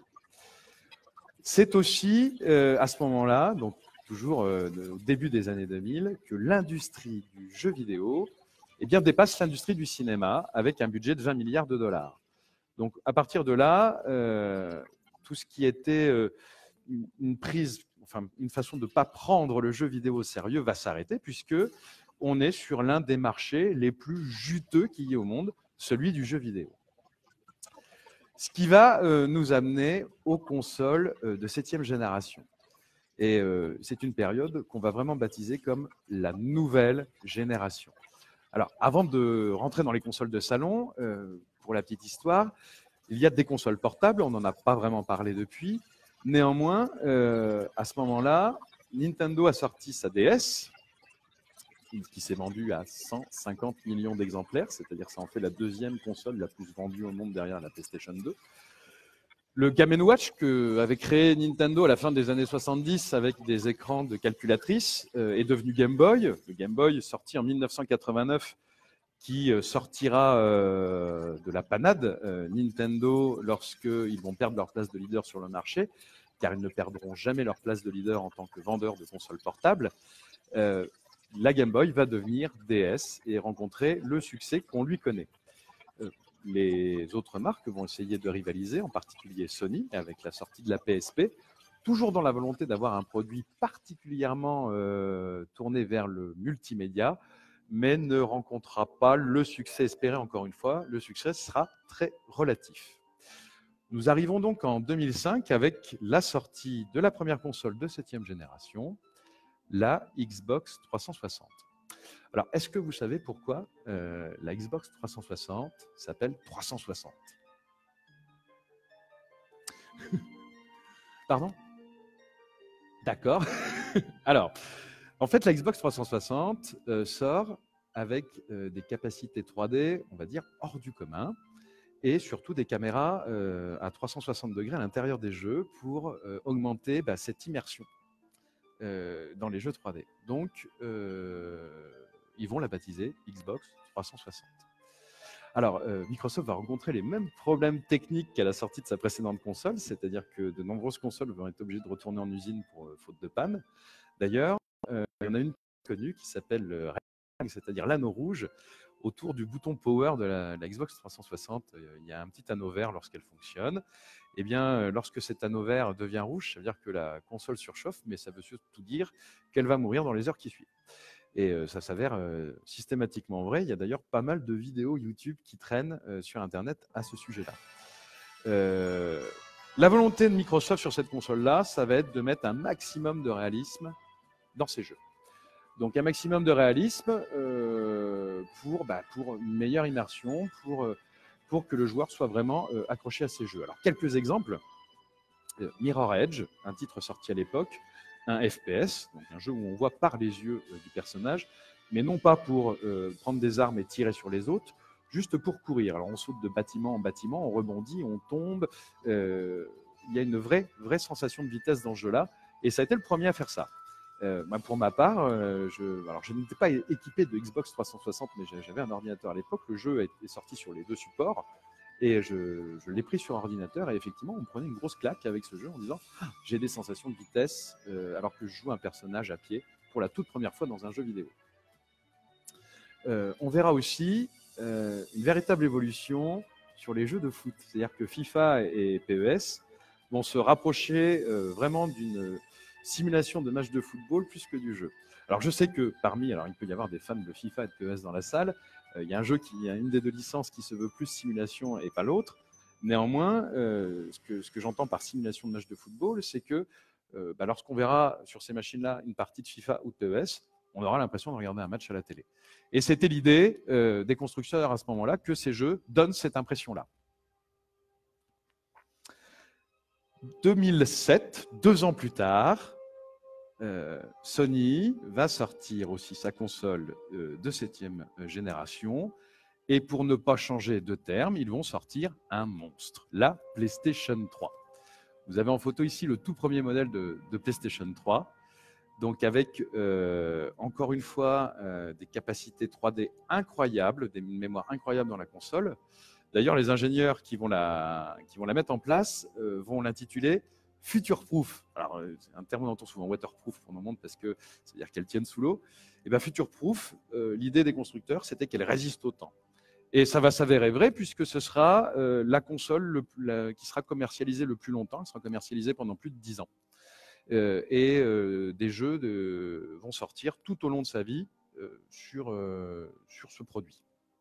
C'est aussi à ce moment-là, donc toujours au début des années 2000, que l'industrie du jeu vidéo dépasse l'industrie du cinéma avec un budget de 20 milliards de dollars. Donc à partir de là, tout ce qui était une façon de ne pas prendre le jeu vidéo au sérieux va s'arrêter, puisque on est sur l'un des marchés les plus juteux qu'il y ait au monde, celui du jeu vidéo. Ce qui va nous amener aux consoles de 7e génération. Et c'est une période qu'on va vraiment baptiser comme la nouvelle génération. Alors, avant de rentrer dans les consoles de salon, pour la petite histoire, il y a des consoles portables, on n'en a pas vraiment parlé depuis. Néanmoins, à ce moment-là, Nintendo a sorti sa DS, qui s'est vendue à 150 millions d'exemplaires, c'est-à-dire que ça en fait la 2e console la plus vendue au monde derrière la PlayStation 2. Le Game & Watch qu'avait créé Nintendo à la fin des années 70 avec des écrans de calculatrice est devenu Game Boy. Le Game Boy sorti en 1989 qui sortira de la panade Nintendo lorsqu'ils vont perdre leur place de leader sur le marché, car ils ne perdront jamais leur place de leader en tant que vendeur de consoles portables. La Game Boy va devenir DS et rencontrer le succès qu'on lui connaît. Les autres marques vont essayer de rivaliser, en particulier Sony, avec la sortie de la PSP, toujours dans la volonté d'avoir un produit particulièrement tourné vers le multimédia, mais ne rencontrera pas le succès espéré, encore une fois. Le succès sera très relatif. Nous arrivons donc en 2005 avec la sortie de la première console de 7e génération, la Xbox 360. Alors, est-ce que vous savez pourquoi la Xbox 360 s'appelle 360 ? Pardon ? D'accord. Alors, en fait, la Xbox 360 sort avec des capacités 3D, on va dire, hors du commun, et surtout des caméras à 360 degrés à l'intérieur des jeux pour augmenter cette immersion dans les jeux 3D. Donc, ils vont la baptiser Xbox 360. Alors, Microsoft va rencontrer les mêmes problèmes techniques qu'à la sortie de sa précédente console, c'est-à-dire que de nombreuses consoles vont être obligées de retourner en usine pour faute de panne. D'ailleurs, il y en a une connue qui s'appelle Ring, c'est-à-dire l'anneau rouge. Autour du bouton Power de la Xbox 360, il y a un petit anneau vert lorsqu'elle fonctionne. Eh bien, lorsque cet anneau vert devient rouge, ça veut dire que la console surchauffe, mais ça veut surtout dire qu'elle va mourir dans les heures qui suivent. Et ça s'avère systématiquement vrai. Il y a d'ailleurs pas mal de vidéos YouTube qui traînent sur Internet à ce sujet-là. La volonté de Microsoft sur cette console-là, ça va être de mettre un maximum de réalisme dans ses jeux. Donc un maximum de réalisme pour une meilleure immersion, pour que le joueur soit vraiment accroché à ses jeux. Alors quelques exemples. Mirror Edge, un titre sorti à l'époque, un FPS, donc un jeu où on voit par les yeux du personnage, mais non pas pour prendre des armes et tirer sur les autres, juste pour courir. Alors on saute de bâtiment en bâtiment, on rebondit, on tombe. Il y a une vraie sensation de vitesse dans ce jeu-là, et ça a été le premier à faire ça. Pour ma part, je n'étais pas équipé de Xbox 360, mais j'avais un ordinateur à l'époque. Le jeu est sorti sur les deux supports. Et je l'ai pris sur ordinateur et effectivement, on prenait une grosse claque avec ce jeu en disant « j'ai des sensations de vitesse alors que je joue un personnage à pied pour la toute première fois dans un jeu vidéo ». On verra aussi une véritable évolution sur les jeux de foot. C'est-à-dire que FIFA et PES vont se rapprocher vraiment d'une simulation de match de football plus que du jeu. Alors je sais que alors il peut y avoir des fans de FIFA et de PES dans la salle. Il y a un jeu qui a une des deux licences qui se veut plus simulation et pas l'autre. Néanmoins, ce que j'entends par simulation de match de football, c'est que lorsqu'on verra sur ces machines-là une partie de FIFA ou de PES, on aura l'impression de regarder un match à la télé. Et c'était l'idée des constructeurs à ce moment-là, que ces jeux donnent cette impression-là. 2007, 2 ans plus tard, Sony va sortir aussi sa console de 7e génération. Et pour ne pas changer de terme, ils vont sortir un monstre, la PlayStation 3. Vous avez en photo ici le tout premier modèle de PlayStation 3. Donc avec, encore une fois, des capacités 3D incroyables, des mémoires incroyables dans la console. D'ailleurs, les ingénieurs qui vont la mettre en place vont l'intituler Future-proof. Alors, c'est un terme qu'on entend souvent, waterproof pour le moment, parce que ça veut dire qu'elle tienne sous l'eau. Et bien, Future-proof, l'idée des constructeurs, c'était qu'elle résiste au temps. Et ça va s'avérer vrai, puisque ce sera la console qui sera commercialisée le plus longtemps. Elle sera commercialisée pendant plus de 10 ans. Des jeux vont sortir tout au long de sa vie sur ce produit.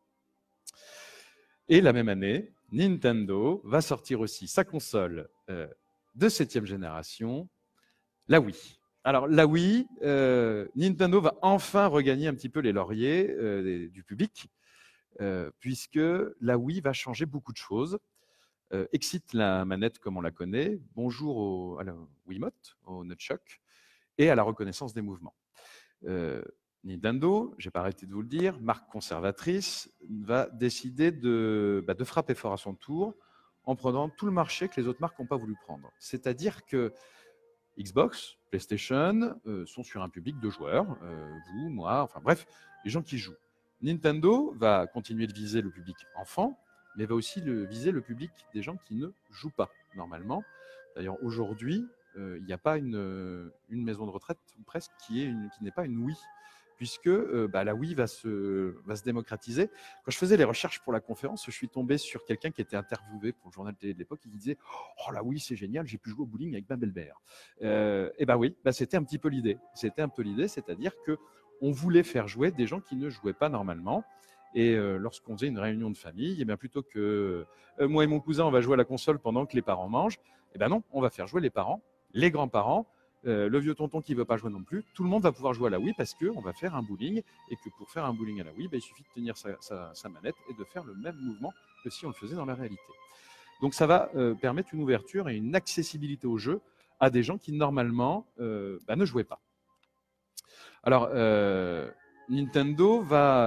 Et la même année, Nintendo va sortir aussi sa console de 7e génération, la Wii. Alors la Wii, Nintendo va enfin regagner un petit peu les lauriers du public, puisque la Wii va changer beaucoup de choses. Excite la manette comme on la connaît, bonjour à la Wiimote, au nunchuk, et à la reconnaissance des mouvements. Nintendo, je n'ai pas arrêté de vous le dire, marque conservatrice, va décider de frapper fort à son tour en prenant tout le marché que les autres marques n'ont pas voulu prendre. C'est-à-dire que Xbox, PlayStation sont sur un public de joueurs, vous, moi, enfin bref, les gens qui jouent. Nintendo va continuer de viser le public enfant, mais va aussi viser le public des gens qui ne jouent pas normalement. D'ailleurs, aujourd'hui, il n'y a pas une maison de retraite presque qui n'est pas une Wii, puisque la Wii va se démocratiser. Quand je faisais les recherches pour la conférence, je suis tombé sur quelqu'un qui était interviewé pour le journal télé de l'époque, qui disait « Oh, la Wii, c'est génial, j'ai pu jouer au bowling avec ma belle-mère. » Et oui, c'était un petit peu l'idée. C'était un peu l'idée, c'est-à-dire qu'on voulait faire jouer des gens qui ne jouaient pas normalement. Et lorsqu'on faisait une réunion de famille, et bien plutôt que moi et mon cousin, on va jouer à la console pendant que les parents mangent, et ben non, on va faire jouer les parents, les grands-parents, le vieux tonton qui ne veut pas jouer non plus. Tout le monde va pouvoir jouer à la Wii parce qu'on va faire un bowling, et que pour faire un bowling à la Wii, il suffit de tenir sa manette et de faire le même mouvement que si on le faisait dans la réalité. Donc ça va permettre une ouverture et une accessibilité au jeu à des gens qui normalement ne jouaient pas. Alors, Nintendo va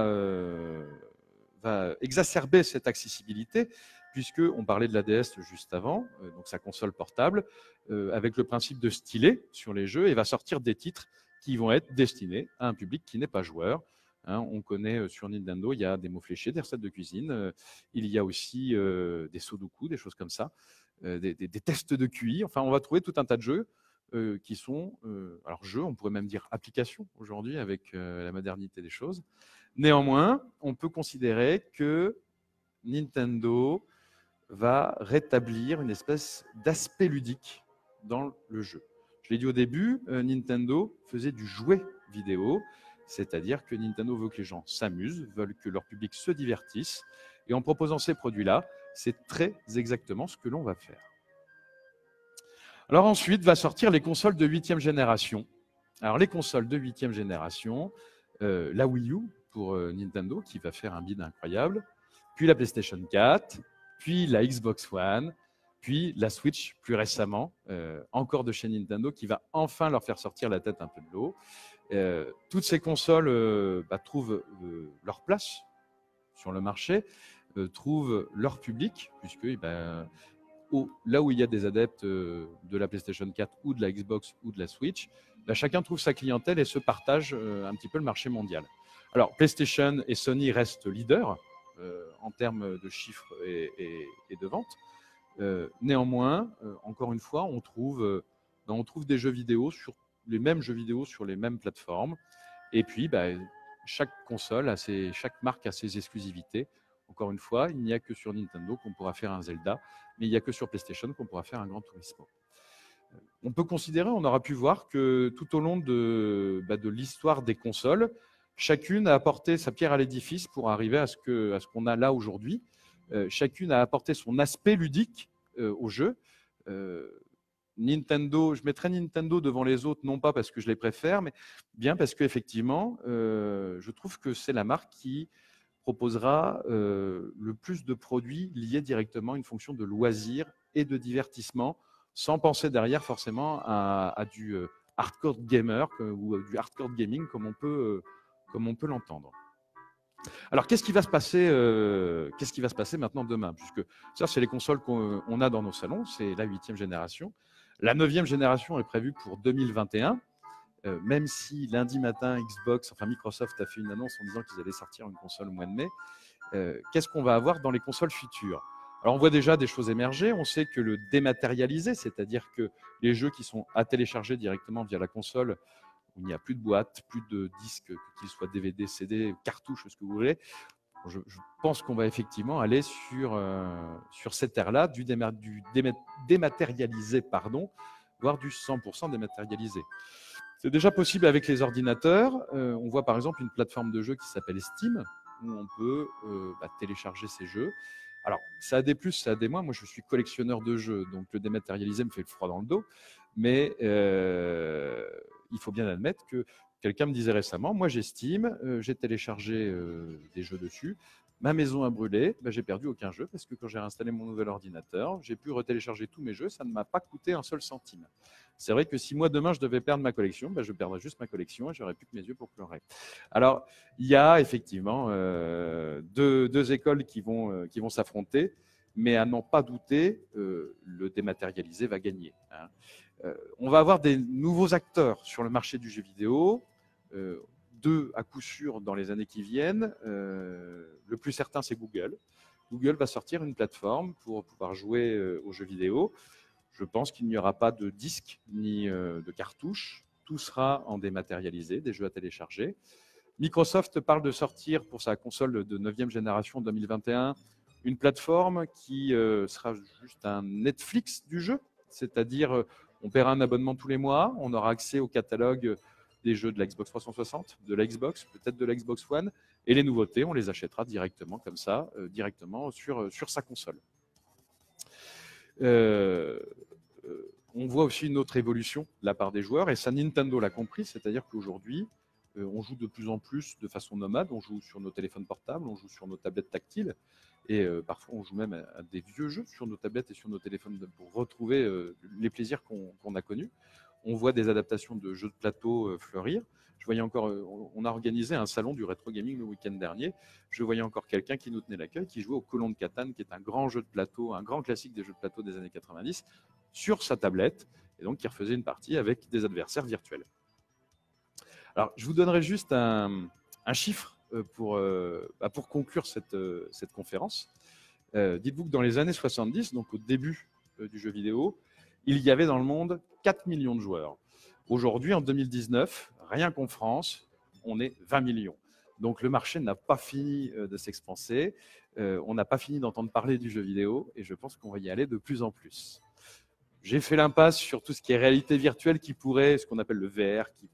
exacerber cette accessibilité, puisqu'on parlait de la DS juste avant, donc sa console portable, avec le principe de stylet sur les jeux, et va sortir des titres qui vont être destinés à un public qui n'est pas joueur. Hein, on connaît sur Nintendo, il y a des mots fléchés, des recettes de cuisine, il y a aussi des sudoku, des choses comme ça, des tests de QI. Enfin, on va trouver tout un tas de jeux qui sont, alors jeux, on pourrait même dire applications aujourd'hui avec la modernité des choses. Néanmoins, on peut considérer que Nintendo va rétablir une espèce d'aspect ludique dans le jeu. Je l'ai dit au début, Nintendo faisait du jouet vidéo, c'est-à-dire que Nintendo veut que les gens s'amusent, veulent que leur public se divertisse, et en proposant ces produits-là, c'est très exactement ce que l'on va faire. Alors ensuite, va sortir les consoles de 8e génération. Alors les consoles de 8e génération, la Wii U pour Nintendo, qui va faire un bid incroyable, puis la PlayStation 4, puis la Xbox One, puis la Switch plus récemment, encore de chez Nintendo, qui va enfin leur faire sortir la tête un peu de l'eau. Toutes ces consoles trouvent leur place sur le marché, trouvent leur public, puisque là où il y a des adeptes de la PlayStation 4 ou de la Xbox ou de la Switch, chacun trouve sa clientèle et se partage un petit peu le marché mondial. Alors, PlayStation et Sony restent leaders en termes de chiffres et de ventes. Néanmoins, encore une fois, on trouve des jeux vidéo sur les mêmes jeux vidéo sur les mêmes plateformes. Et puis, chaque console, chaque marque a ses exclusivités. Encore une fois, il n'y a que sur Nintendo qu'on pourra faire un Zelda, mais il n'y a que sur PlayStation qu'on pourra faire un Gran Turismo. On peut considérer, on aura pu voir que tout au long de l'histoire des consoles, chacune a apporté sa pierre à l'édifice pour arriver à ce qu'on a là aujourd'hui. Chacune a apporté son aspect ludique au jeu. Nintendo, je mettrais Nintendo devant les autres, non pas parce que je les préfère, mais bien parce qu'effectivement, je trouve que c'est la marque qui proposera le plus de produits liés directement à une fonction de loisir et de divertissement, sans penser derrière forcément à du hardcore gamer ou du hardcore gaming comme on peut l'entendre. Alors, qu'est-ce qui va se passer maintenant demain? Puisque ça, c'est les consoles qu'on a dans nos salons, c'est la 8e génération. La 9e génération est prévue pour 2021. Même si lundi matin, Microsoft a fait une annonce en disant qu'ils allaient sortir une console au mois de mai, qu'est-ce qu'on va avoir dans les consoles futures? Alors, on voit déjà des choses émerger. On sait que le dématérialisé, c'est-à-dire que les jeux qui sont à télécharger directement via la console, où il n'y a plus de boîte, plus de disques, qu'ils soient DVD, CD, cartouches, ce que vous voulez, je pense qu'on va effectivement aller sur cette ère-là du dématérialisé, voire du 100% dématérialisé. C'est déjà possible avec les ordinateurs. On voit par exemple une plateforme de jeux qui s'appelle Steam, où on peut télécharger ces jeux. Alors, ça a des plus, ça a des moins. Moi, je suis collectionneur de jeux, donc le dématérialisé me fait le froid dans le dos. Mais il faut bien admettre que quelqu'un me disait récemment, moi j'ai Steam, j'ai téléchargé des jeux dessus. Ma maison a brûlé, j'ai perdu aucun jeu parce que quand j'ai installé mon nouvel ordinateur, j'ai pu retélécharger tous mes jeux, ça ne m'a pas coûté un seul centime. C'est vrai que si moi demain je devais perdre ma collection, je perdrais juste ma collection et j'aurais plus que mes yeux pour pleurer. Alors il y a effectivement deux écoles qui vont s'affronter, mais à n'en pas douter, le dématérialisé va gagner. On va avoir des nouveaux acteurs sur le marché du jeu vidéo. Deux à coup sûr dans les années qui viennent. Le plus certain, c'est Google. Google va sortir une plateforme pour pouvoir jouer aux jeux vidéo. Je pense qu'il n'y aura pas de disques ni de cartouches. Tout sera en dématérialisé, des jeux à télécharger. Microsoft parle de sortir pour sa console de 9e génération 2021 une plateforme qui sera juste un Netflix du jeu, c'est-à-dire on paiera un abonnement tous les mois, on aura accès au catalogue des jeux de la Xbox 360, de la Xbox, peut-être de la Xbox One, et les nouveautés, on les achètera directement comme ça, directement sur sa console. On voit aussi une autre évolution de la part des joueurs, et ça Nintendo l'a compris, c'est-à-dire qu'aujourd'hui, on joue de plus en plus de façon nomade, on joue sur nos téléphones portables, on joue sur nos tablettes tactiles, et parfois on joue même à des vieux jeux sur nos tablettes et sur nos téléphones pour retrouver les plaisirs qu'on a connus. On voit des adaptations de jeux de plateau fleurir. Je voyais encore, on a organisé un salon du rétro gaming le week-end dernier. Je voyais encore quelqu'un qui nous tenait l'accueil, qui jouait au Colon de Catane, qui est un grand jeu de plateau, un grand classique des jeux de plateau des années 90, sur sa tablette, et donc qui refaisait une partie avec des adversaires virtuels. Alors, je vous donnerai juste un un chiffre pour conclure cette conférence. Dites-vous que dans les années 70, donc au début du jeu vidéo, il y avait dans le monde 4 millions de joueurs. Aujourd'hui, en 2019, rien qu'en France, on est 20 millions. Donc le marché n'a pas fini de s'expanser, on n'a pas fini d'entendre parler du jeu vidéo et je pense qu'on va y aller de plus en plus. J'ai fait l'impasse sur tout ce qui est réalité virtuelle qui pourrait, ce qu'on appelle le VR, qui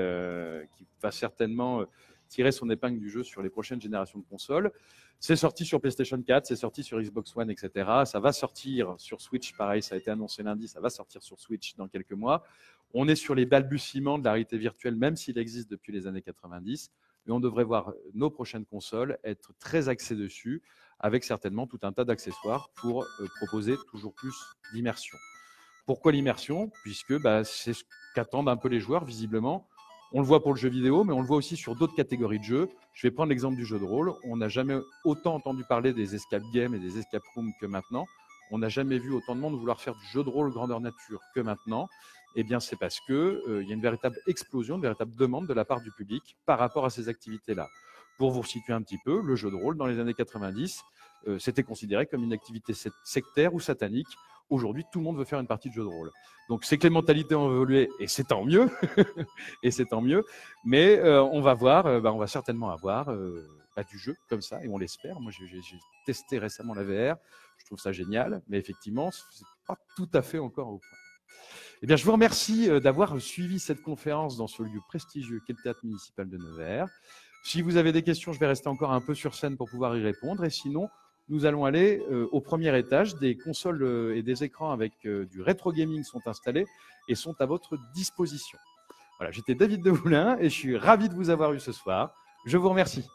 va certainement tirer son épingle du jeu sur les prochaines générations de consoles. C'est sorti sur PlayStation 4, c'est sorti sur Xbox One, etc. Ça va sortir sur Switch, pareil, ça a été annoncé lundi, ça va sortir sur Switch dans quelques mois. On est sur les balbutiements de la réalité virtuelle, même s'il existe depuis les années 90. Et on devrait voir nos prochaines consoles être très axées dessus, avec certainement tout un tas d'accessoires pour proposer toujours plus d'immersion. Pourquoi l'immersion? Puisque c'est ce qu'attendent un peu les joueurs, visiblement. On le voit pour le jeu vidéo, mais on le voit aussi sur d'autres catégories de jeux. Je vais prendre l'exemple du jeu de rôle. On n'a jamais autant entendu parler des escape games et des escape rooms que maintenant. On n'a jamais vu autant de monde vouloir faire du jeu de rôle grandeur nature que maintenant. Eh bien, c'est parce qu'il y a une véritable explosion, une véritable demande de la part du public par rapport à ces activités-là. Pour vous situer un petit peu, le jeu de rôle, dans les années 90, c'était considéré comme une activité sectaire ou satanique. Aujourd'hui, tout le monde veut faire une partie de jeu de rôle. Donc, c'est que les mentalités ont évolué, et c'est tant mieux. Et c'est tant mieux. Mais on va certainement avoir du jeu comme ça, et on l'espère. Moi, j'ai testé récemment la VR. Je trouve ça génial, mais effectivement, c'est pas tout à fait encore au point. Eh bien, je vous remercie d'avoir suivi cette conférence dans ce lieu prestigieux qu'est le Théâtre municipal de Nevers. Si vous avez des questions, je vais rester encore un peu sur scène pour pouvoir y répondre. Et sinon, nous allons aller au premier étage. Des consoles et des écrans avec du rétro gaming sont installés et sont à votre disposition. Voilà, j'étais David Demoulin et je suis ravi de vous avoir eu ce soir. Je vous remercie.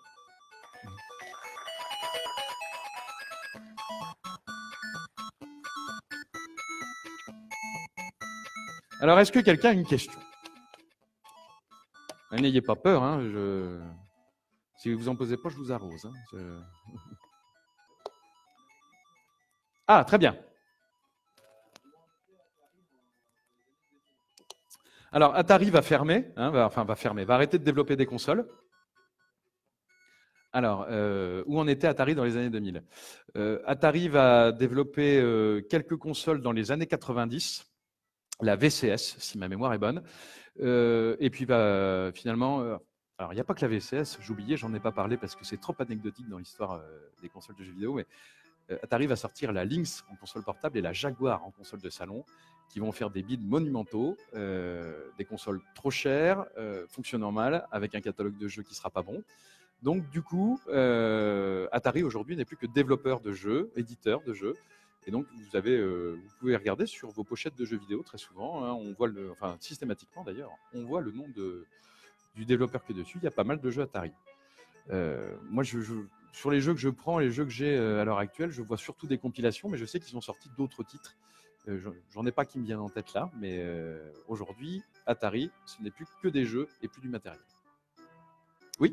Alors, est-ce que quelqu'un a une question? N'ayez pas peur. Si vous en posez pas, je vous arrose. Ah, très bien. Alors, Atari va fermer, va arrêter de développer des consoles. Alors, où en était Atari dans les années 2000? Atari va développer quelques consoles dans les années 90, la VCS, si ma mémoire est bonne, et puis finalement... alors, il n'y a pas que la VCS, j'oubliais, j'en ai pas parlé parce que c'est trop anecdotique dans l'histoire des consoles de jeux vidéo, mais Atari va sortir la Lynx en console portable et la Jaguar en console de salon, qui vont faire des bids monumentaux, des consoles trop chères, fonctionnant mal, avec un catalogue de jeux qui ne sera pas bon. Donc du coup, Atari aujourd'hui n'est plus que développeur de jeux, éditeur de jeux. Et donc vous pouvez regarder sur vos pochettes de jeux vidéo très souvent, on voit systématiquement d'ailleurs, on voit le nom du développeur qui est dessus. Il y a pas mal de jeux Atari. Moi, sur les jeux que je prends, les jeux que j'ai à l'heure actuelle, je vois surtout des compilations, mais je sais qu'ils ont sorti d'autres titres. J'en ai pas qui me viennent en tête là, mais aujourd'hui, Atari, ce n'est plus que des jeux et plus du matériel. Oui.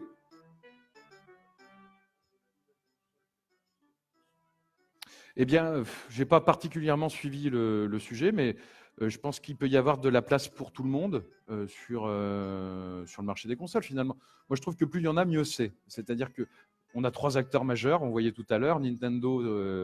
Eh bien, je n'ai pas particulièrement suivi le sujet, mais je pense qu'il peut y avoir de la place pour tout le monde sur le marché des consoles, finalement. Moi, je trouve que plus il y en a, mieux c'est. C'est-à-dire qu'on a 3 acteurs majeurs, on voyait tout à l'heure, Nintendo,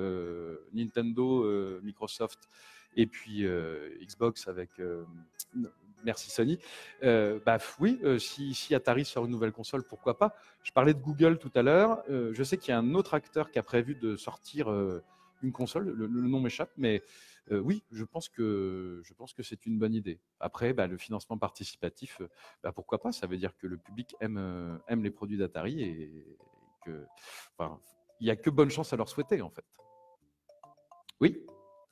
Microsoft et puis Xbox avec... merci Sony. Oui, si Atari sort une nouvelle console, pourquoi pas. Je parlais de Google tout à l'heure. Je sais qu'il y a un autre acteur qui a prévu de sortir une console. Le nom m'échappe, mais oui, je pense que c'est une bonne idée. Après, le financement participatif, pourquoi pas. Ça veut dire que le public aime les produits d'Atari et que, il n'y a que bonne chance à leur souhaiter, en fait. Oui.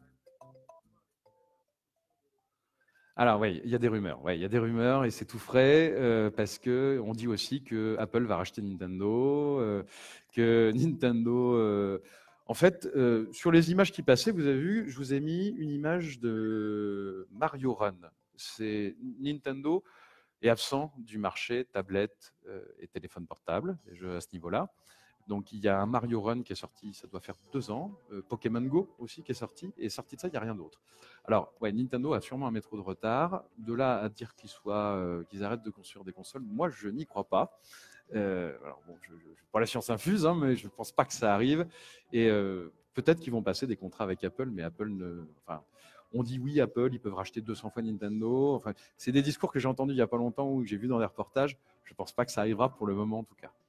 Alors oui, il y a des rumeurs. Ouais, il y a des rumeurs et c'est tout frais parce que on dit aussi que Apple va racheter Nintendo, que Nintendo. En fait, sur les images qui passaient, vous avez vu, je vous ai mis une image de Mario Run. C'est Nintendo est absent du marché tablette et téléphone portable, les jeux à ce niveau-là. Donc il y a un Mario Run qui est sorti, ça doit faire 2 ans, Pokémon Go aussi qui est sorti, et sorti de ça, il n'y a rien d'autre. Alors, ouais, Nintendo a sûrement un métro de retard. De là à dire qu'ils arrêtent de construire des consoles, moi je n'y crois pas. Alors bon, je pas la science infuse, hein, mais je ne pense pas que ça arrive. Et peut-être qu'ils vont passer des contrats avec Apple, mais Apple ne. Enfin, on dit oui, Apple, ils peuvent racheter 200 fois Nintendo. Enfin, c'est des discours que j'ai entendus il n'y a pas longtemps ou que j'ai vu dans des reportages. Je ne pense pas que ça arrivera pour le moment, en tout cas.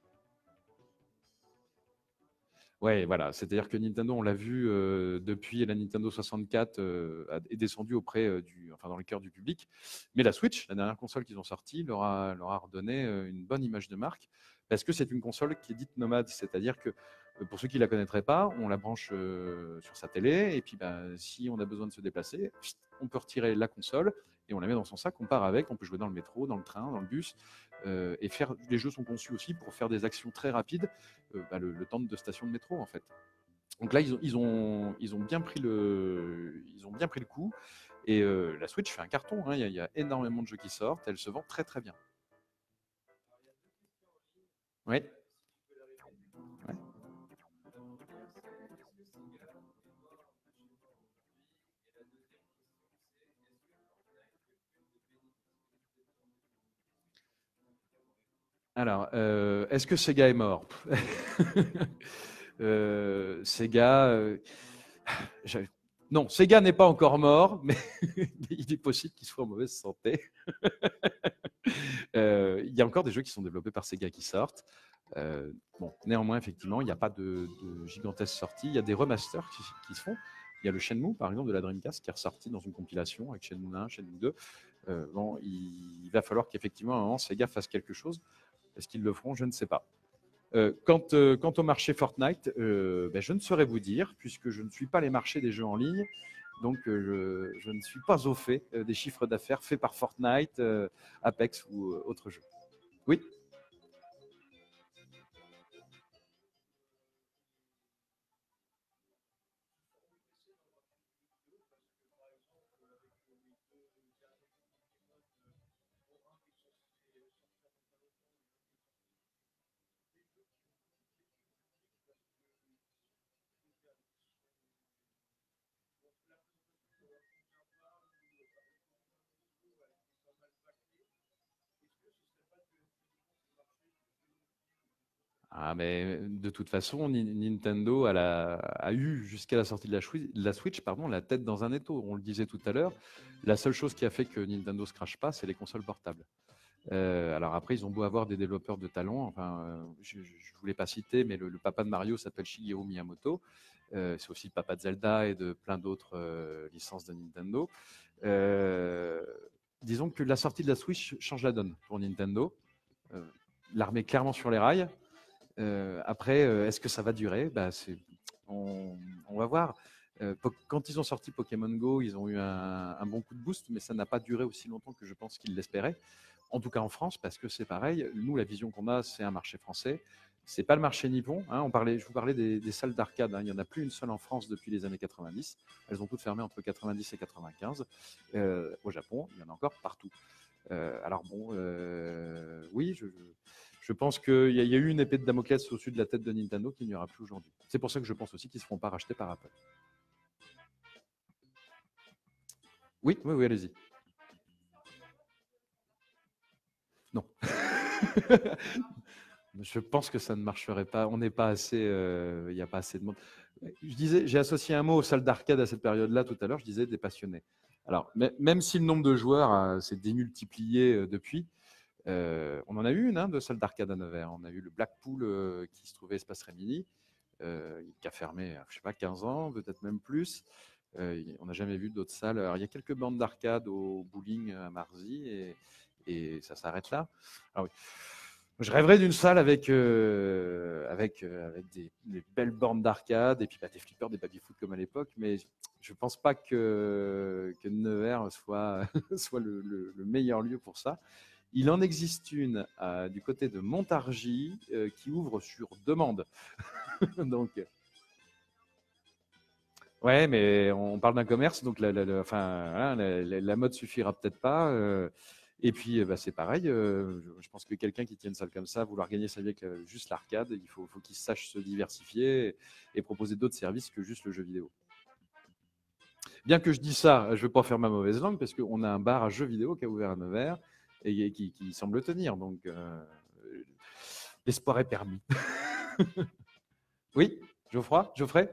Ouais, voilà. C'est-à-dire que Nintendo, on l'a vu depuis la Nintendo 64 est descendu auprès enfin dans le cœur du public. Mais la Switch, la dernière console qu'ils ont sortie, leur a redonné une bonne image de marque parce que c'est une console qui est dite nomade. C'est-à-dire que pour ceux qui la connaîtraient pas, on la branche sur sa télé et puis si on a besoin de se déplacer, on peut retirer la console et on la met dans son sac, on part avec, on peut jouer dans le métro, dans le train, dans le bus. Et les jeux sont conçus aussi pour faire des actions très rapides le temps de station de métro en fait. Donc là, ils ont bien pris le coup. Et la Switch fait un carton. Hein. Il y a énormément de jeux qui sortent. Elle se vend très très bien. Oui. Ouais. Alors, est-ce que Sega est mort? Sega, non, Sega n'est pas encore mort, mais il est possible qu'il soit en mauvaise santé. Il y a encore des jeux qui sont développés par Sega qui sortent. Bon, néanmoins, effectivement, il n'y a pas de gigantesque sortie. Il y a des remasters qui se font. Il y a le Shenmue, par exemple, de la Dreamcast, qui est ressorti dans une compilation avec Shenmue 1, Shenmue 2. Bon, il va falloir qu'effectivement, à un moment, Sega fasse quelque chose. Est-ce qu'ils le feront? Je ne sais pas. Quant au marché Fortnite, je ne saurais vous dire, puisque je ne suis pas les marchés des jeux en ligne. Donc, je ne suis pas au fait des chiffres d'affaires faits par Fortnite, Apex ou autres jeux. Oui. Ah, mais de toute façon, Nintendo a eu jusqu'à la sortie de la Switch, pardon, la tête dans un étau. On le disait tout à l'heure. La seule chose qui a fait que Nintendo se crache pas, c'est les consoles portables. Alors après, ils ont beau avoir des développeurs de talent. Enfin, je ne voulais pas citer, mais le papa de Mario s'appelle Shigeru Miyamoto. C'est aussi le papa de Zelda et de plein d'autres licences de Nintendo. Euh, Disons que la sortie de la Switch change la donne pour Nintendo. Euh, L'armée clairement sur les rails. Après, est-ce que ça va durer on va voir. Quand ils ont sorti Pokémon Go, ils ont eu un bon coup de boost, mais ça n'a pas duré aussi longtemps que je pense qu'ils l'espéraient. En tout cas en France, parce que c'est pareil. Nous, la vision qu'on a, c'est un marché français. C'est pas le marché nippon. Hein. Je vous parlais des salles d'arcade. Hein. Il n'y en a plus une seule en France depuis les années 90. Elles ont toutes fermé entre 90 et 95. Au Japon, il y en a encore partout. Alors bon, oui, je pense qu'il y a eu une épée de Damoclès au-dessus de la tête de Nintendo qu'il n'y aura plus aujourd'hui. C'est pour ça que je pense aussi qu'ils ne se feront pas racheter par Apple. Oui, oui, oui, allez-y. Non. Je pense que ça ne marcherait pas. On n'est pas assez. Il n'y a pas assez de monde. Je disais, j'ai associé un mot aux salles d'arcade à cette période-là tout à l'heure. Je disais des passionnés. Alors, même si le nombre de joueurs s'est démultiplié depuis, on en a eu une de salle d'arcade à Nevers. On a eu le Blackpool qui se trouvait Espace Rémini, qui a fermé, je sais pas, 15 ans, peut-être même plus. On n'a jamais vu d'autres salles. Alors, il y a quelques bandes d'arcade au bowling à Marzy et ça s'arrête là. Ah oui. Je rêverais d'une salle avec des belles bornes d'arcade et puis des flippers, des baby-foot comme à l'époque, mais je ne pense pas que Nevers soit, soit le meilleur lieu pour ça. Il en existe une du côté de Montargis qui ouvre sur demande. Donc, ouais, mais on parle d'un commerce, donc enfin, voilà, la mode suffira peut-être pas. Et puis, c'est pareil. Je pense que quelqu'un qui tient une salle comme ça, vouloir gagner sa vie avec juste l'arcade, il faut qu'il sache se diversifier et proposer d'autres services que juste le jeu vidéo. Bien que je dise ça, je ne veux pas faire ma mauvaise langue parce qu'on a un bar à jeux vidéo qui a ouvert à Nevers et qui semble tenir. Donc, L'espoir est permis. Oui, Geoffrey?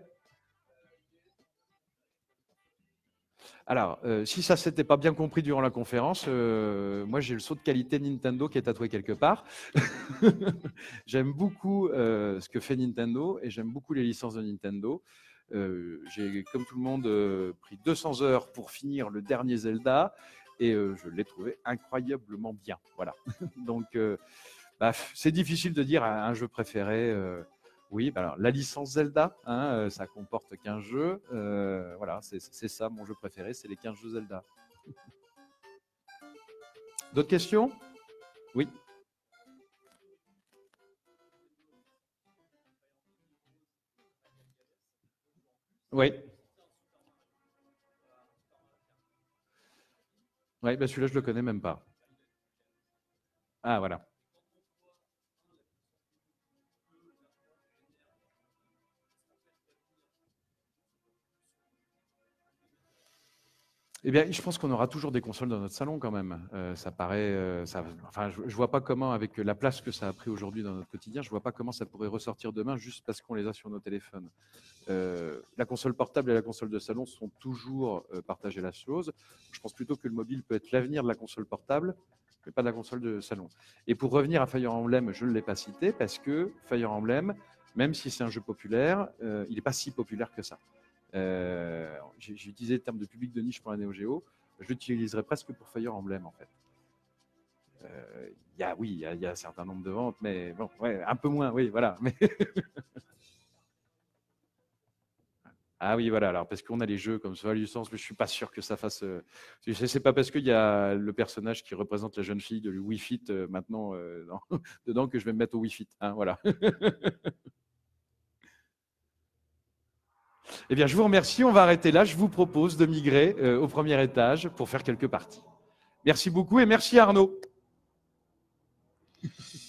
Alors, si ça ne s'était pas bien compris durant la conférence, moi j'ai le saut de qualité Nintendo qui est tatoué quelque part. J'aime beaucoup ce que fait Nintendo et j'aime beaucoup les licences de Nintendo. J'ai, comme tout le monde, pris 200 heures pour finir le dernier Zelda et je l'ai trouvé incroyablement bien. Voilà. Donc, c'est difficile de dire un jeu préféré. Oui, alors, la licence Zelda, hein, ça comporte 15 jeux. Voilà, c'est ça mon jeu préféré, c'est les 15 jeux Zelda. D'autres questions? Oui. Oui. Oui, bah celui-là, je ne le connais même pas. Ah, voilà. Eh bien, je pense qu'on aura toujours des consoles dans notre salon quand même. Ça paraît, enfin, je vois pas comment, avec la place que ça a pris aujourd'hui dans notre quotidien, je vois pas comment ça pourrait ressortir demain juste parce qu'on les a sur nos téléphones. La console portable et la console de salon sont toujours partagées la chose. Je pense plutôt que le mobile peut être l'avenir de la console portable, mais pas de la console de salon. Et pour revenir à Fire Emblem, je ne l'ai pas cité parce que Fire Emblem, même si c'est un jeu populaire, il n'est pas si populaire que ça. J'ai utilisé le terme de public de niche pour la Neo Geo, je l'utiliserais presque pour Fire Emblem en fait. Oui, il y a un certain nombre de ventes, mais bon, ouais, un peu moins, oui, voilà. Mais ah oui, voilà, alors parce qu'on a les jeux comme ça, licence, mais je suis pas sûr que ça fasse. C'est pas parce qu'il y a le personnage qui représente la jeune fille de Wii Fit maintenant dedans que je vais me mettre au Wii Fit. Hein, voilà. Eh bien, je vous remercie. On va arrêter là. Je vous propose de migrer au premier étage pour faire quelques parties. Merci beaucoup et merci Arnaud.